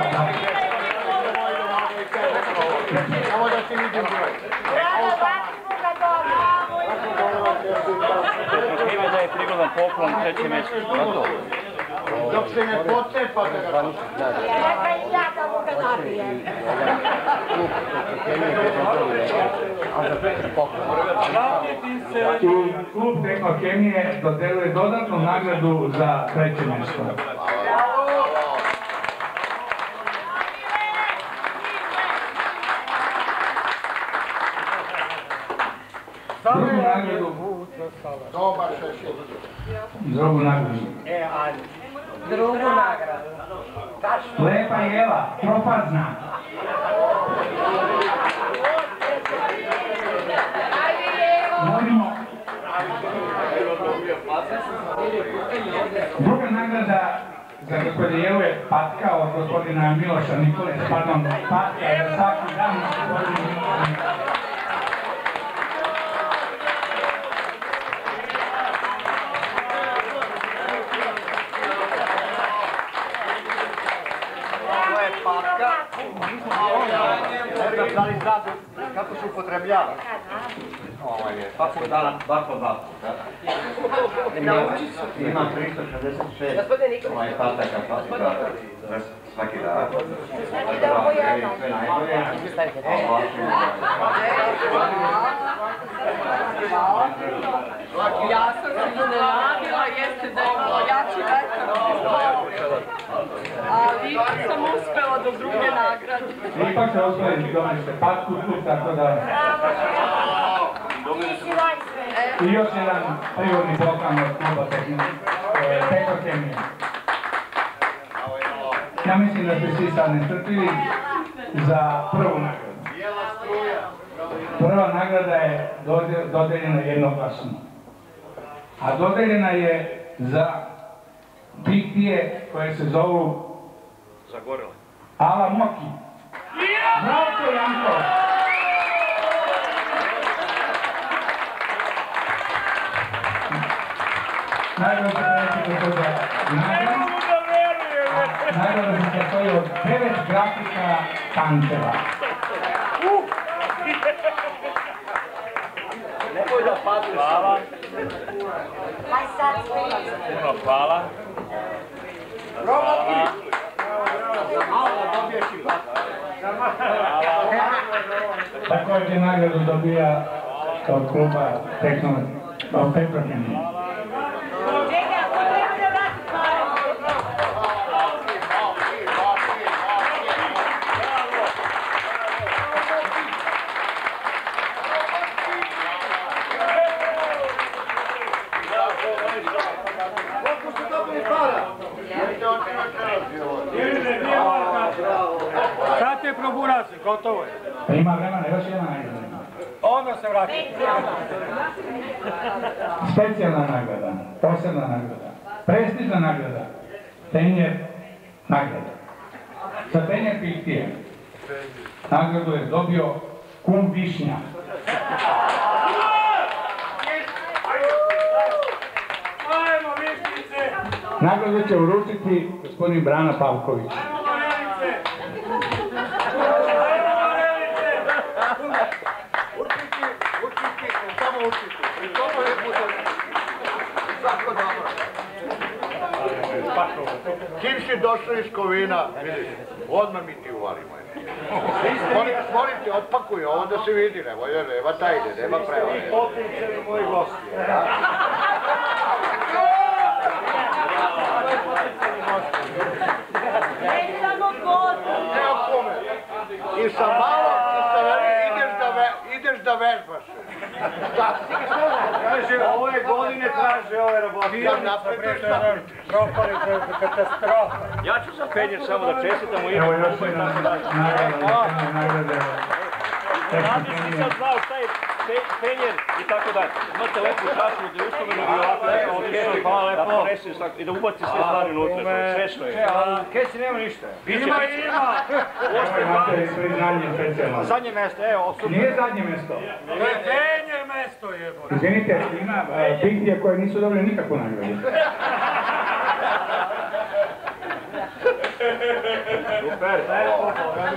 Samo da se vidim broj. Bravo, bacimo ga dobro. Ime da je prigodan poklon treće mjesto. Dok se ne pocepa da ga... Čekaj, ja da mu ga nabijem. I klub Tehnokemije dodeluje dodatnu nagradu za treće mjesto. Drugu nagradu. Dobar Šešir. Drugu nagradu. E, ajde. Drugu nagradu. Lepa jela, propazna. Molimo. Druga nagrada za gospodine Jelu je patka od gospodina Miloša Nikolića, pardon, patka za svaki dan gospodina Miloša Nikolića. Ne znam da li znate kako se upotrebljava. Svakog dana, bar po dva puta. Imam tristo šezdeset šest ovaj pataka, pataka, svaki dan. Svaki dan po jednom. Sve najbolje. Ja sam se iznenadila, jeste da je bilo jači vetar. Ali ipak sam uspela do druge nagrade. Ipak se osvojiti, dobili ste patku tu, tako da... I još jedan prigodni poklon od kluba Tehnokemije. Ja mislim da ste svi sad nestrpljivi za prvu nagradu. Prva nagrada je dodeljena jednoglasno. A dodeljena je za pitije koje se zovu Ala Moki. Bravo Janko! Nagrada se sastoji od devet grafika Pančeva. Nemoj da padne. Hvala. Puno hvala. Hvala. Također nagradu dobija od kluba Tehnokemije. Sad je proburasi, gotovo je. Pa ima vremena, još jedna nagrada. Onda se vrati. Specijalna nagrada, posebna nagrada, prestižna nagrada, tenjer nagrada. Za tenjer pitije nagradu je dobio kum Višnja. Nagradu će uručiti gospodin Brana Pavković. samo učiti. I to mu je bude. Svako dobro. Čim si došao iz Kovina, vidiš, odmah mi ti uvalimo. Molim, molim ti, otpakuj ovo da se vidi, nemoj, nema tajde, nema prevare. I potničevi moji gosti. Ne samo gosti. Evo kome. I sa malo, i sa veli, ideš da vežbaš. Kaže, ove godine traže ove robote. Ja napreduješ, napreduješ. Propali katastrofa. Ja ću za penjer samo da čestitam u ime. Evo još jedan nagrade. Radi si sad znao šta je penjer i tako dalje. Imate lepu čašu da je uspomenu i ovako lepo odlično, da poneseš i da ubaci sve stvari unutra. Svešno je. Kesi nema ništa. Ima, ima! Imate priznanje specijalno. Zadnje mesto, evo. Nije zadnje mesto. To je penjer mesto, jebo. Izvinite, ima pihtija koje nisu dobili nikakvu nagradu. Super, evo.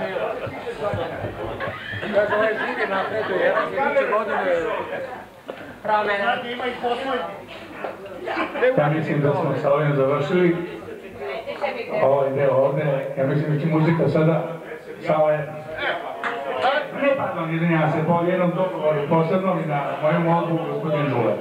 Kaže, ovaj živi napreduje, jedan sljedeće godine promena. Ima i poslednji. Ja mislim da smo sa ovim završili. Ovaj deo ovde, ja mislim da će muzika sada sa ovaj... Ne, pardon, izvinjam se, po jednom dogovoru posebnom i na moju molbu gospodin Žule.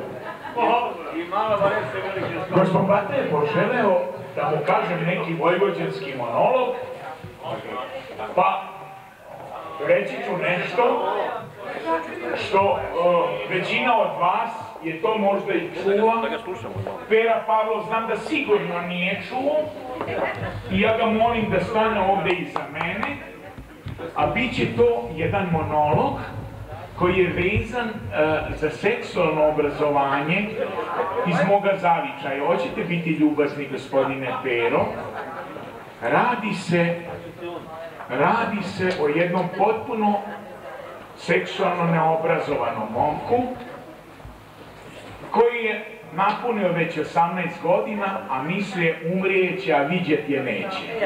Gospodin Bate je poželeo da mu kažem neki vojvođanski monolog, pa reći ću nešto što većina od vas je to možda i čula. Pera Pavlov znam da sigurno nije čuo i ja ga molim da stane ovde iza mene, a bit će to jedan monolog koji je vezan za seksualno obrazovanje iz moga zavičaja. Hoćete biti ljubazni, gospodine Pero? Radi se, radi se o jednom potpuno seksualno neobrazovanom momku koji je napunio već osamnaest godina, a mislije umrijeće, a vidjet je neće.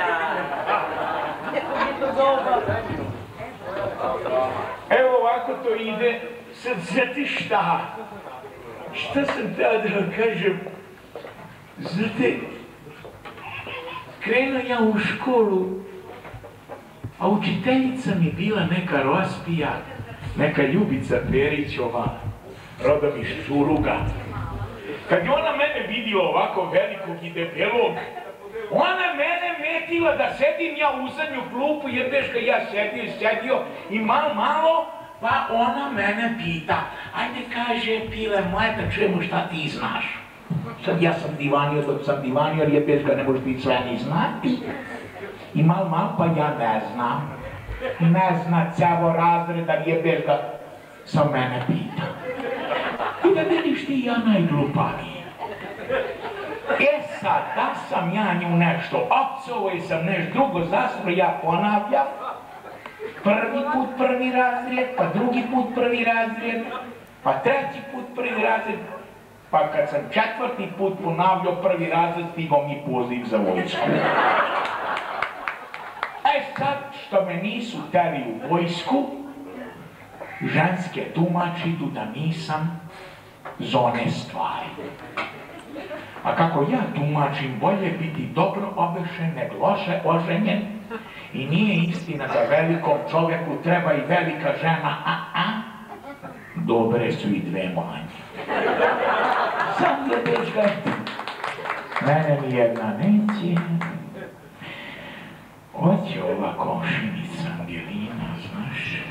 Evo ovako to ide. Sad, znate šta? Šta sam tada da vam kažem? Znate, krenuo ja u školu, a učiteljica mi bila neka Rospija, neka Ljubica Perićova, rodom iz Čuruga. Kad je ona mene vidjela ovako velikog i debelog, ona mene metila da sedim ja u zadnju klupu, jer beška ja sedio i sedio i malo, malo, pa ona mene pita, ajde kaže, pile moje, da čujemo šta ti znaš. Sad ja sam divanio, dok sam divanio, jer je beška ne može biti sve ni znati. I mal, mal, pa ja ne znam. Ne zna celo razreda, je beška, sam mene pita. I da vidiš ti ja najglupaviji. E sad, da sam ja nju nešto opcovo i sam nešto drugo zastro, ja ponavljam. Prvi put prvi razred, pa drugi put prvi razred, pa treći put prvi razred, pa kad sam četvrti put ponavljao prvi razred, stigao mi poziv za vojsku. E sad, što me nisu teli u vojsku, ženske tumači idu da nisam zone stvari. A kako ja tumačim, bolje biti dobro obešen nego loše oženjen i nije istina da velikom čovjeku treba i velika žena, a a dobre su i dve manje. Sam je teška, mene mi jedna neće, hoće ova komšinica Angelina, znaš,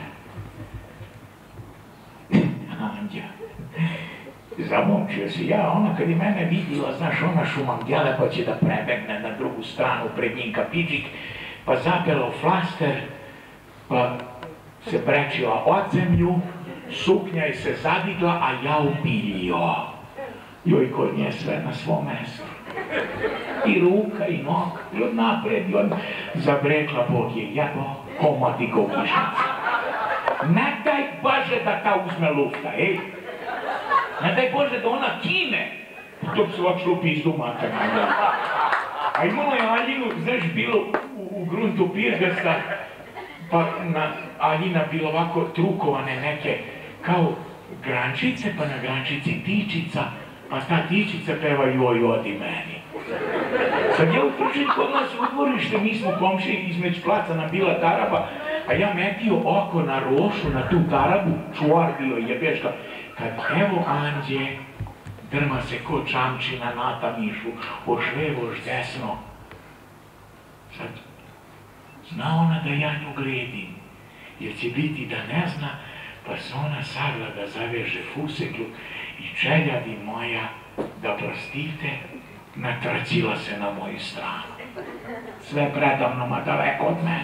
Anđa. Zamomčio se ja, ona kad je mene vidjela, znaš, ona šumangele pa će da prebegne na drugu stranu pred njim kapiđik, pa zapela u flaster, pa se brečila od zemlju, suknja je se zadigla, a ja upilio. Joj, kod nje sve na svom mjestu. I ruka, i nog, i od napred, i od... Zabrekla Bog je jebo, komati gogišnica. Ne daj Bože da ta uzme lufta, ej! Ne daj Bože da ona kine, dok se ovak šlo pizdu materna. A imala je Aljinu, znaš, bilo u, u gruntu Pirgasta, pa na Aljina bilo ovako trukovane neke, kao grančice, pa na grančici tičica, pa ta tičica peva joj odi meni. Sad ja utrčim kod nas u dvorište, mi smo komšije između placa nam bila taraba, a ja metio oko na rošu, na tu tarabu, čuvar bio jebeška, kad evo anđe, drma se ko čamčina nata mišu, ošlevoš desno. Sad, zna ona da ja nju gredim, jer će biti da ne zna, pa se ona sagla da zaveže fuseklu i čeljadi moja, da prostite, natrčila se na moju stranu. Sve predavno, ma daleko od mene.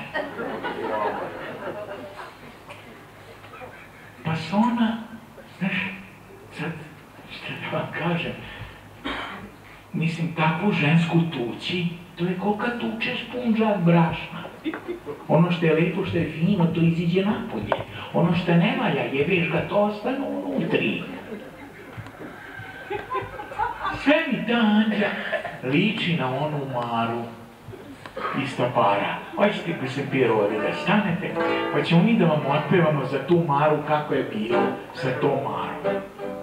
Pa se ona, znaš, sad, šta da vam kažem, mislim, takvu žensku tući, to je ko kad tučeš punđak brašna. Ono što je lepo, što je fino, to iziđe napolje. Ono što ne valja, jebeš ga, to ostane unutri. Sve mi ta Anđa liči na onu Maru iz Tapara. Hoćete ko se pjerovali da stanete, pa ćemo mi da vam otpevamo za tu Maru kako je bilo sa tom Marom.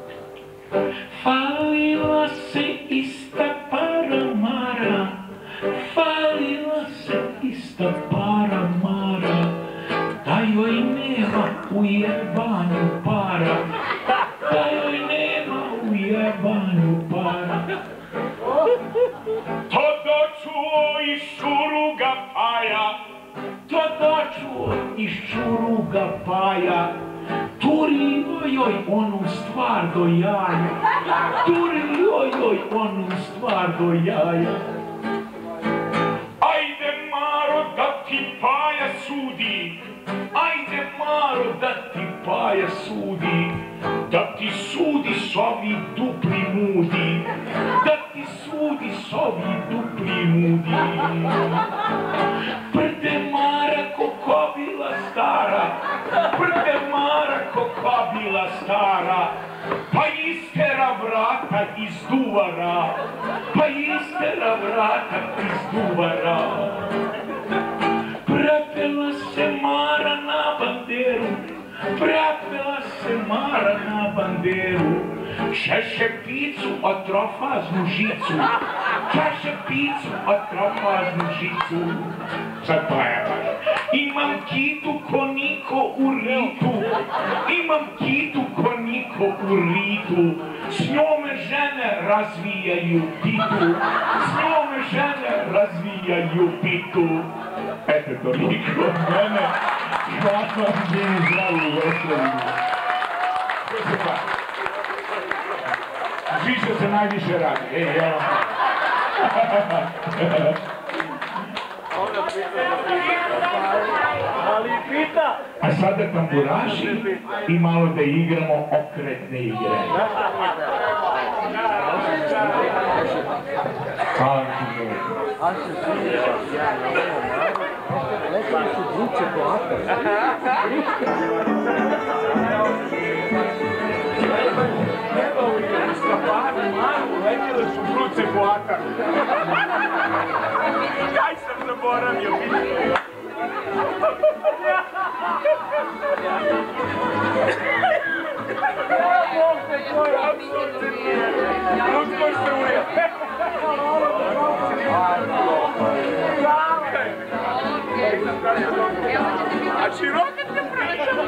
Falila se ista para Mara, falila se ista para Mara, da joj nema u jebanju para, da joj nema u jebanju para. To dočuo iz Šuruga Paja, to dočuo iz Šuruga Paja, turio joj onu stvar do jaja, turio joj onu stvar do jaja. Ajde Maro da ti Paja sudi, ajde Maro da ti Paja sudi, da ti sudi s ovi dupli mudi, da ti sudi s ovi dupli mudi. Prde Mara ko kobila stara, prde Mara ko kobila stara, pa istera vrata iz duvara, pa istera vrata iz duvara. Prepela se Mara na banderu, prepela se Mara na banderu, češe picu od trofaznu žicu, češe picu od trofaznu žicu. Sad pevaš. Imam kitu ko niko u ritu, imam kitu ko niko u ritu, s njome žene razvijaju pitu, s njome žene razvijaju pitu. Eto toliko od mene, hvala vam njeni zdravu veselinu. Više se najviše radi, ej, evo. A sada tamburaši i malo da igramo okretne igre. Hvala mi ti dobro. letjele su žluce po ataru. Kaj sam zaboravio biti? Uskor se uje. A široka te praša.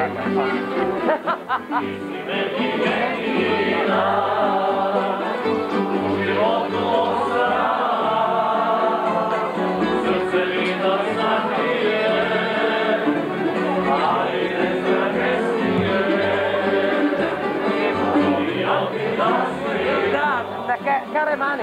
Caremani.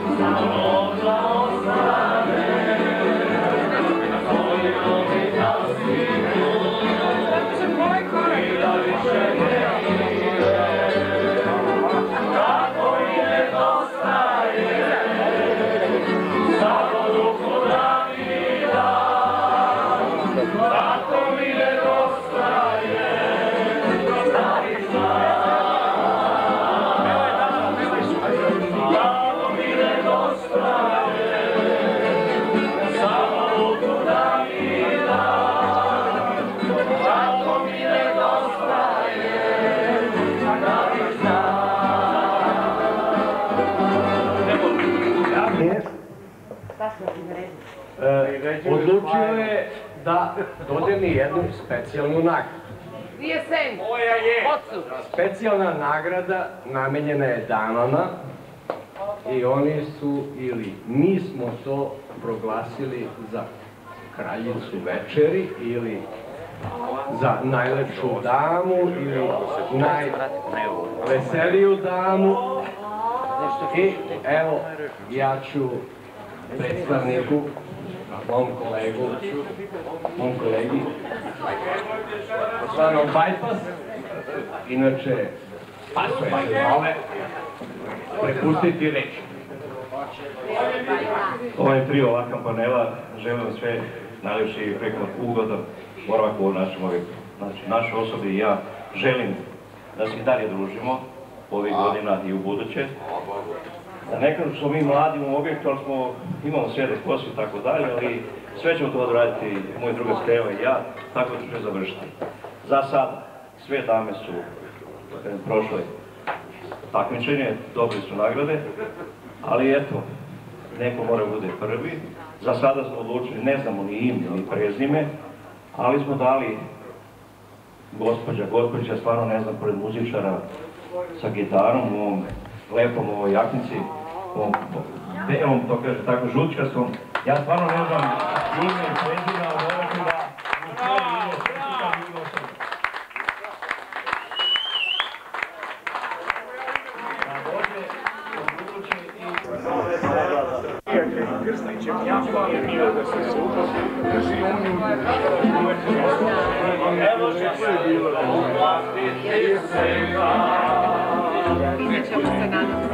Odlučio je da dodeli jednu specijalnu nagradu. Nije sen. Moja je. Specijalna nagrada namenjena je Danona i oni su, ili mi smo to proglasili za kraljicu večeri ili za najlepšu damu ili najveseliju damu. I evo, ja ću predstavniku, mom kolegu, mom kolegi, stvarno Bypass, inače Pasuje se zove, prepustiti reč. Ovaj trio ovakav panela želim vam sve najljepši i preko ugodan boravak u našem objektu. Znači, naše osobe i ja želim da se i dalje družimo ovih godina i u buduće. Da ne kažu smo mi mladi u objektu, ali smo, imamo sve kosu i tako dalje, ali sve ćemo to odraditi moj druga Steva i ja, tako da ću završiti. Za sad, sve dame su prošle takmičenje, dobili su nagrade, ali eto, neko mora bude prvi. Za sada smo odlučili, ne znamo ni ime, ni prezime, ali smo dali gospođa, gospođa, stvarno ne znam, pored muzičara sa gitarom u ovom lepom ovoj jaknici, ovom belom, to kaže tako, žučkastom. Ja stvarno ne znam ime i prezime, ali moram ću da u svoje ime srpika bilo sam. Da dođe u buduće i... Krstićem, ja hvala milo da se se uposti, drži uniju, evo što je bilo u vlasti i svega. Nećemo se nadati.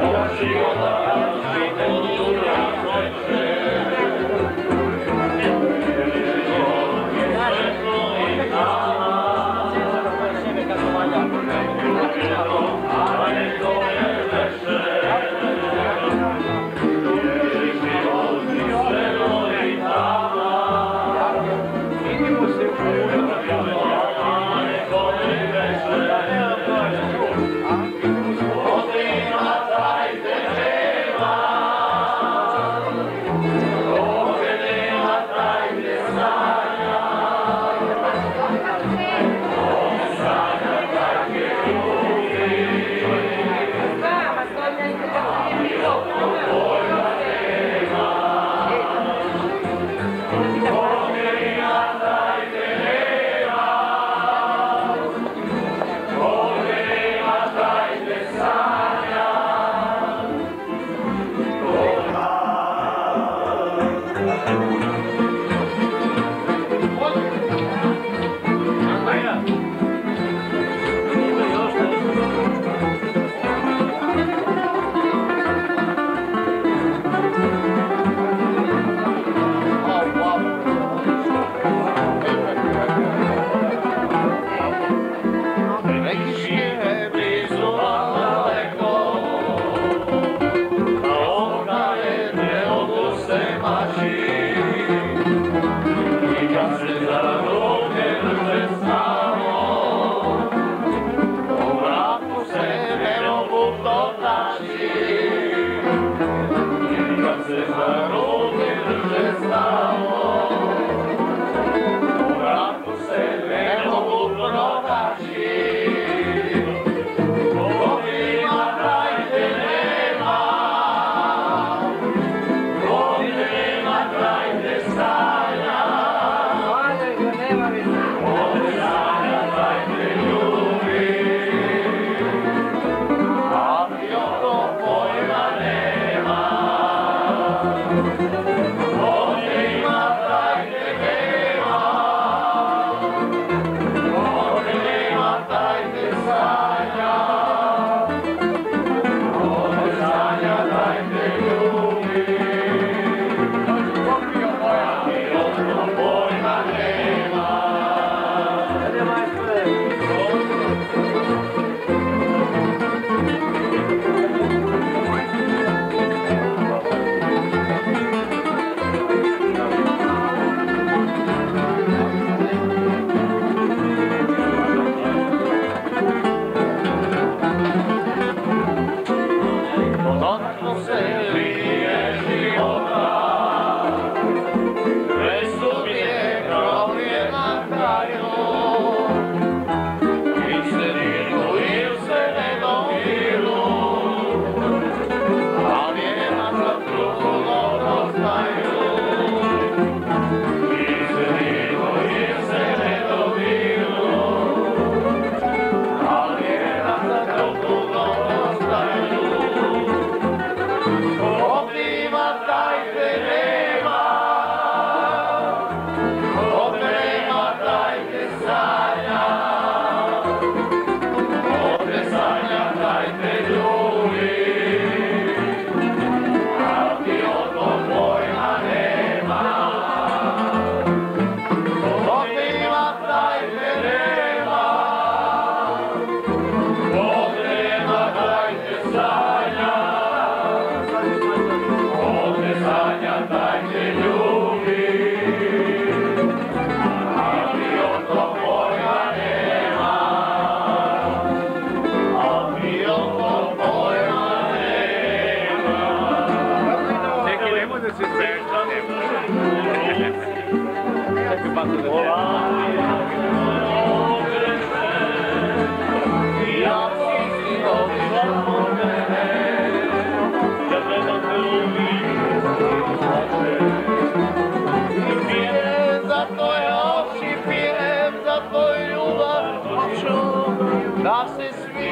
Da se svi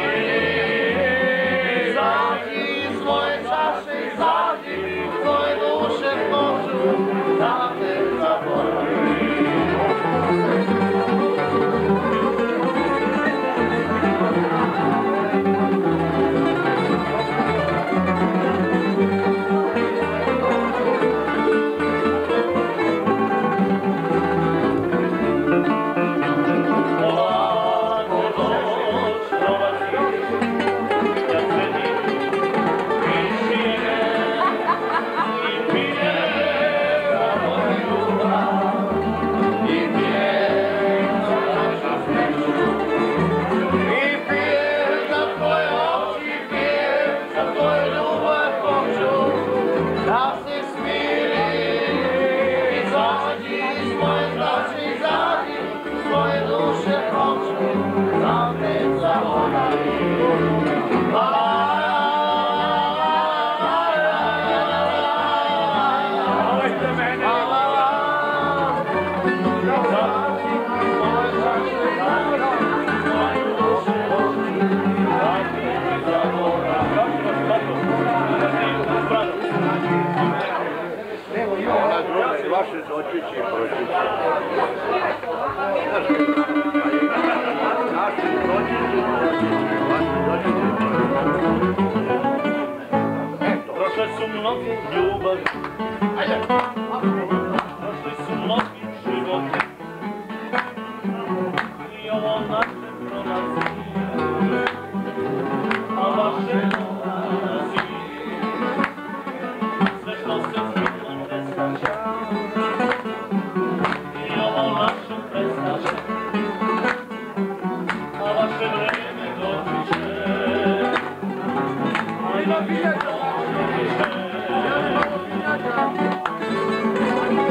izađi iz moje čaše, izađi iz moje duše hoću da te zaboravim. Vaše zočići i pročići. Naši zočići i pročići. Vaše zočići i pročići. Prošle su mnoge ljubavi. Ajde. Prošli su mnogi životi. I ovo naše prolazi. A vaše prolazi. Sve što se zbilo ne znača. I ovo naše prestače. A vaše vreme dođe. Ajde, vidjeti.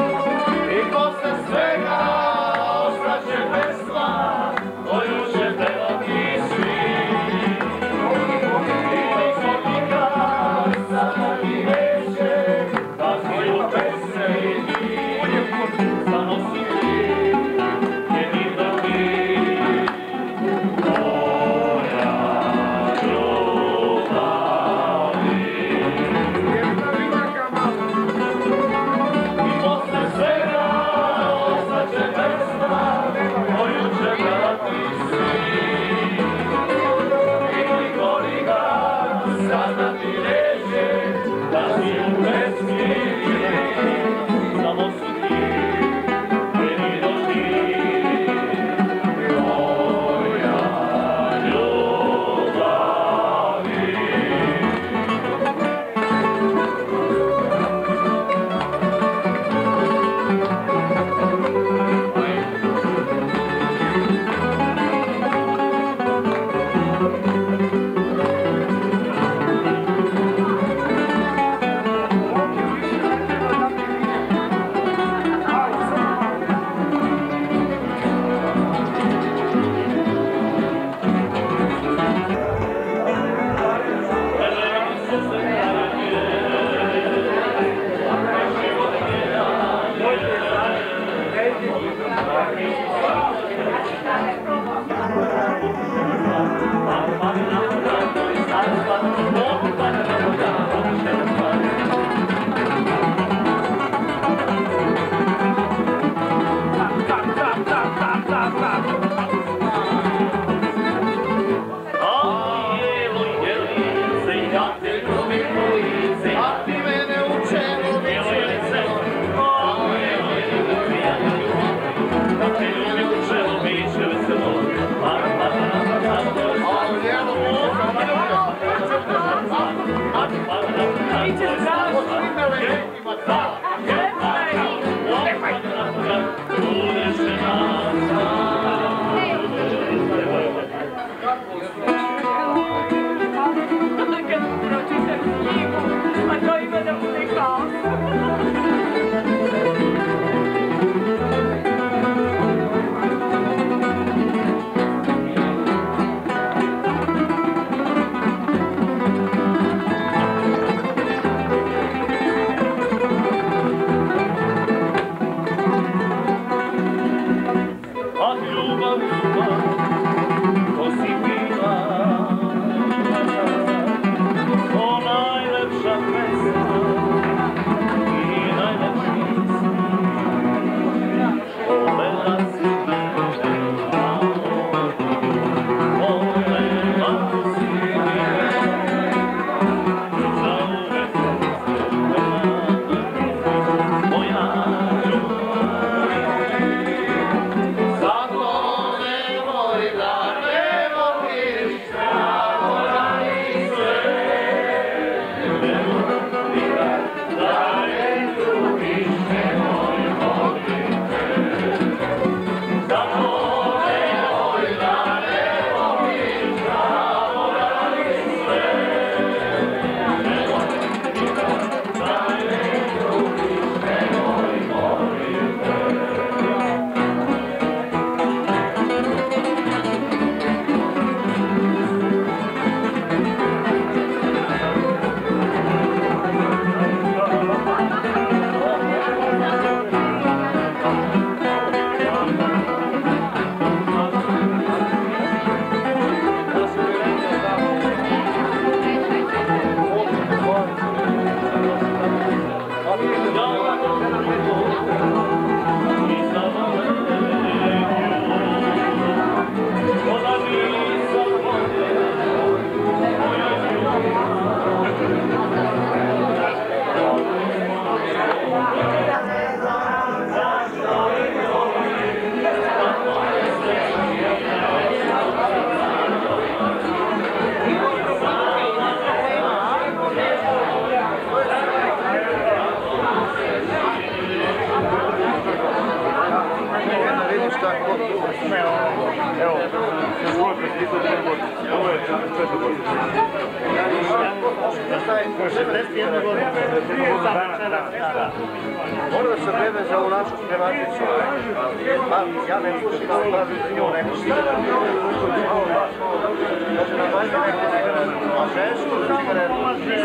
Ovo je četvrta godina. šezdeset jedna godina. Možda se vreme za ovu našu sprematicu. Ja ne slušim, ali kažem da nju neko sigurno. Može nam važno neko cigaretu. A žensku cigaretu.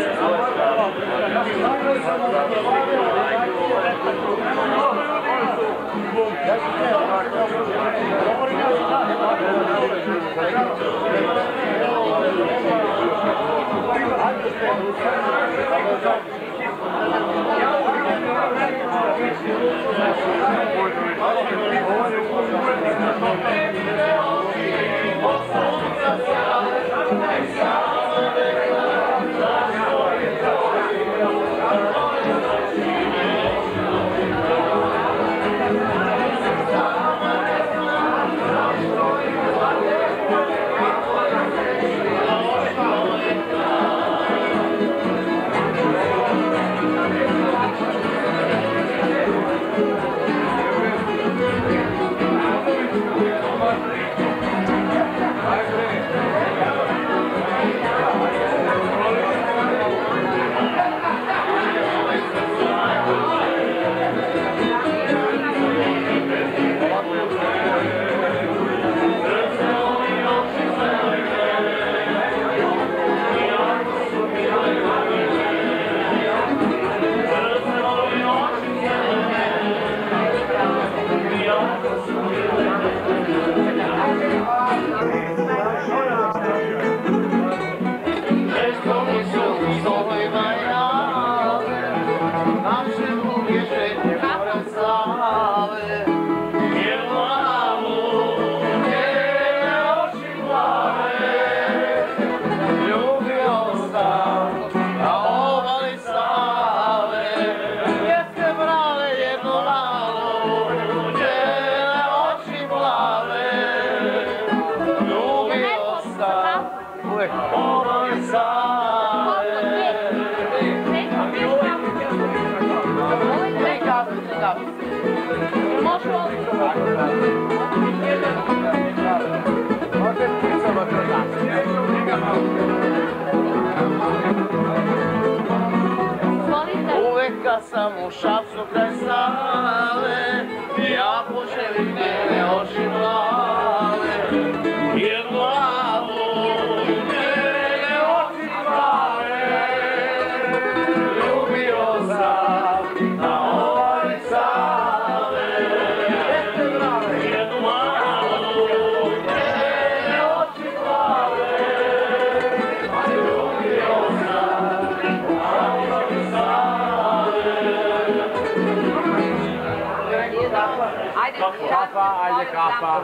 Uvek kad sam u Šapcu kraj Save, ja poželim njene oči plave, jer glavu njene oči plave, ljubio sam na ovaj Save, jer glavu njene oči plave, ljubio sam na ovaj Kafa, ajde kafa.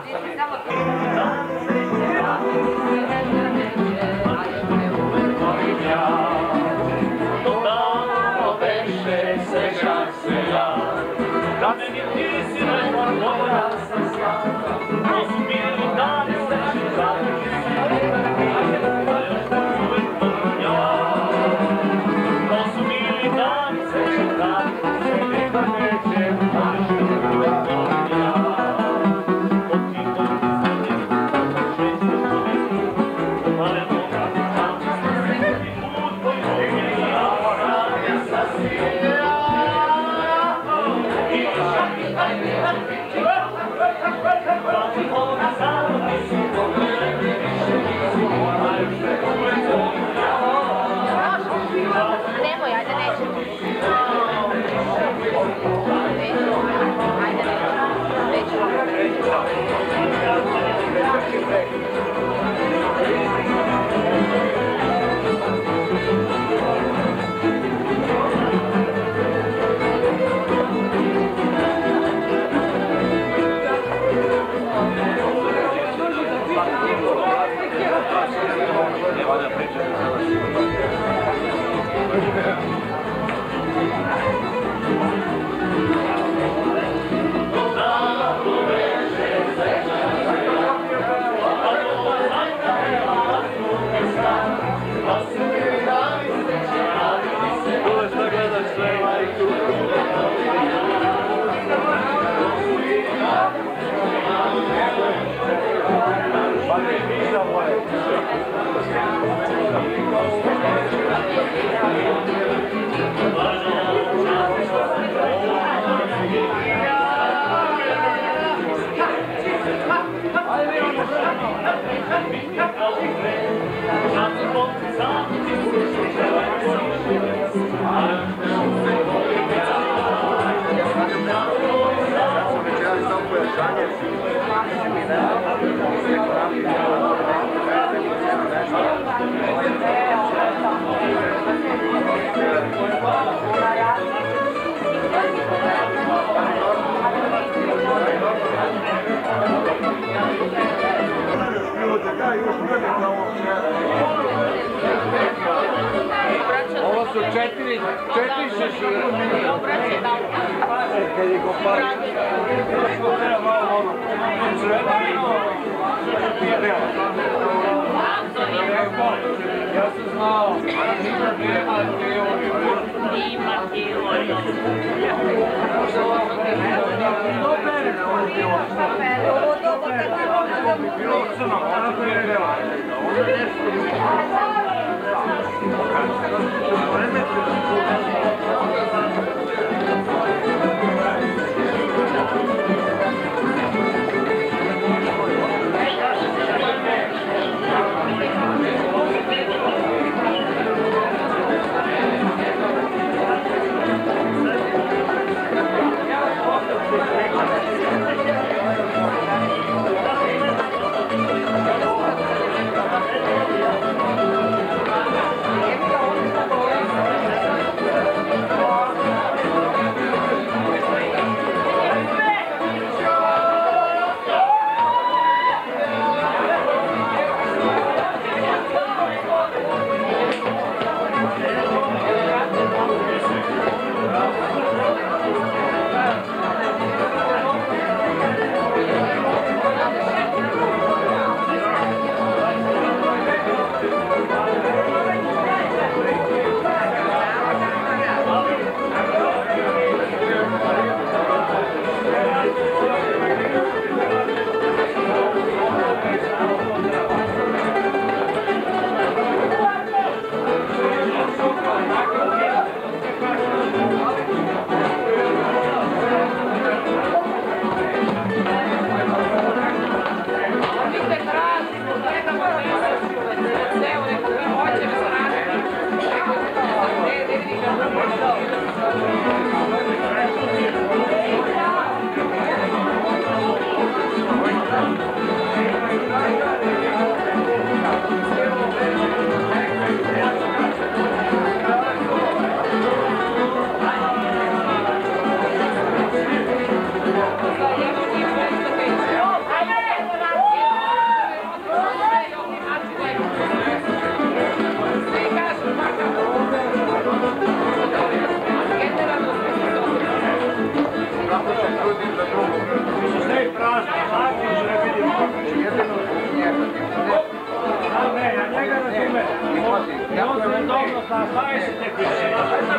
Davno veše sećam se ja, da meni ti si rekla moja sam slava, to su bili dani srećni dani, a još uvek volim ja. To su bili dani srećni dani, sve nikad neće, a još uvek volim ja. Nemoj, ajde nećemo. Ajde nećemo. Ovo su četiri, četiri šešira. Kad je kopao. Ja sam znao. Ima teorija. Ne, ja njega razumem. On se dobro zna, šta je se te kuće?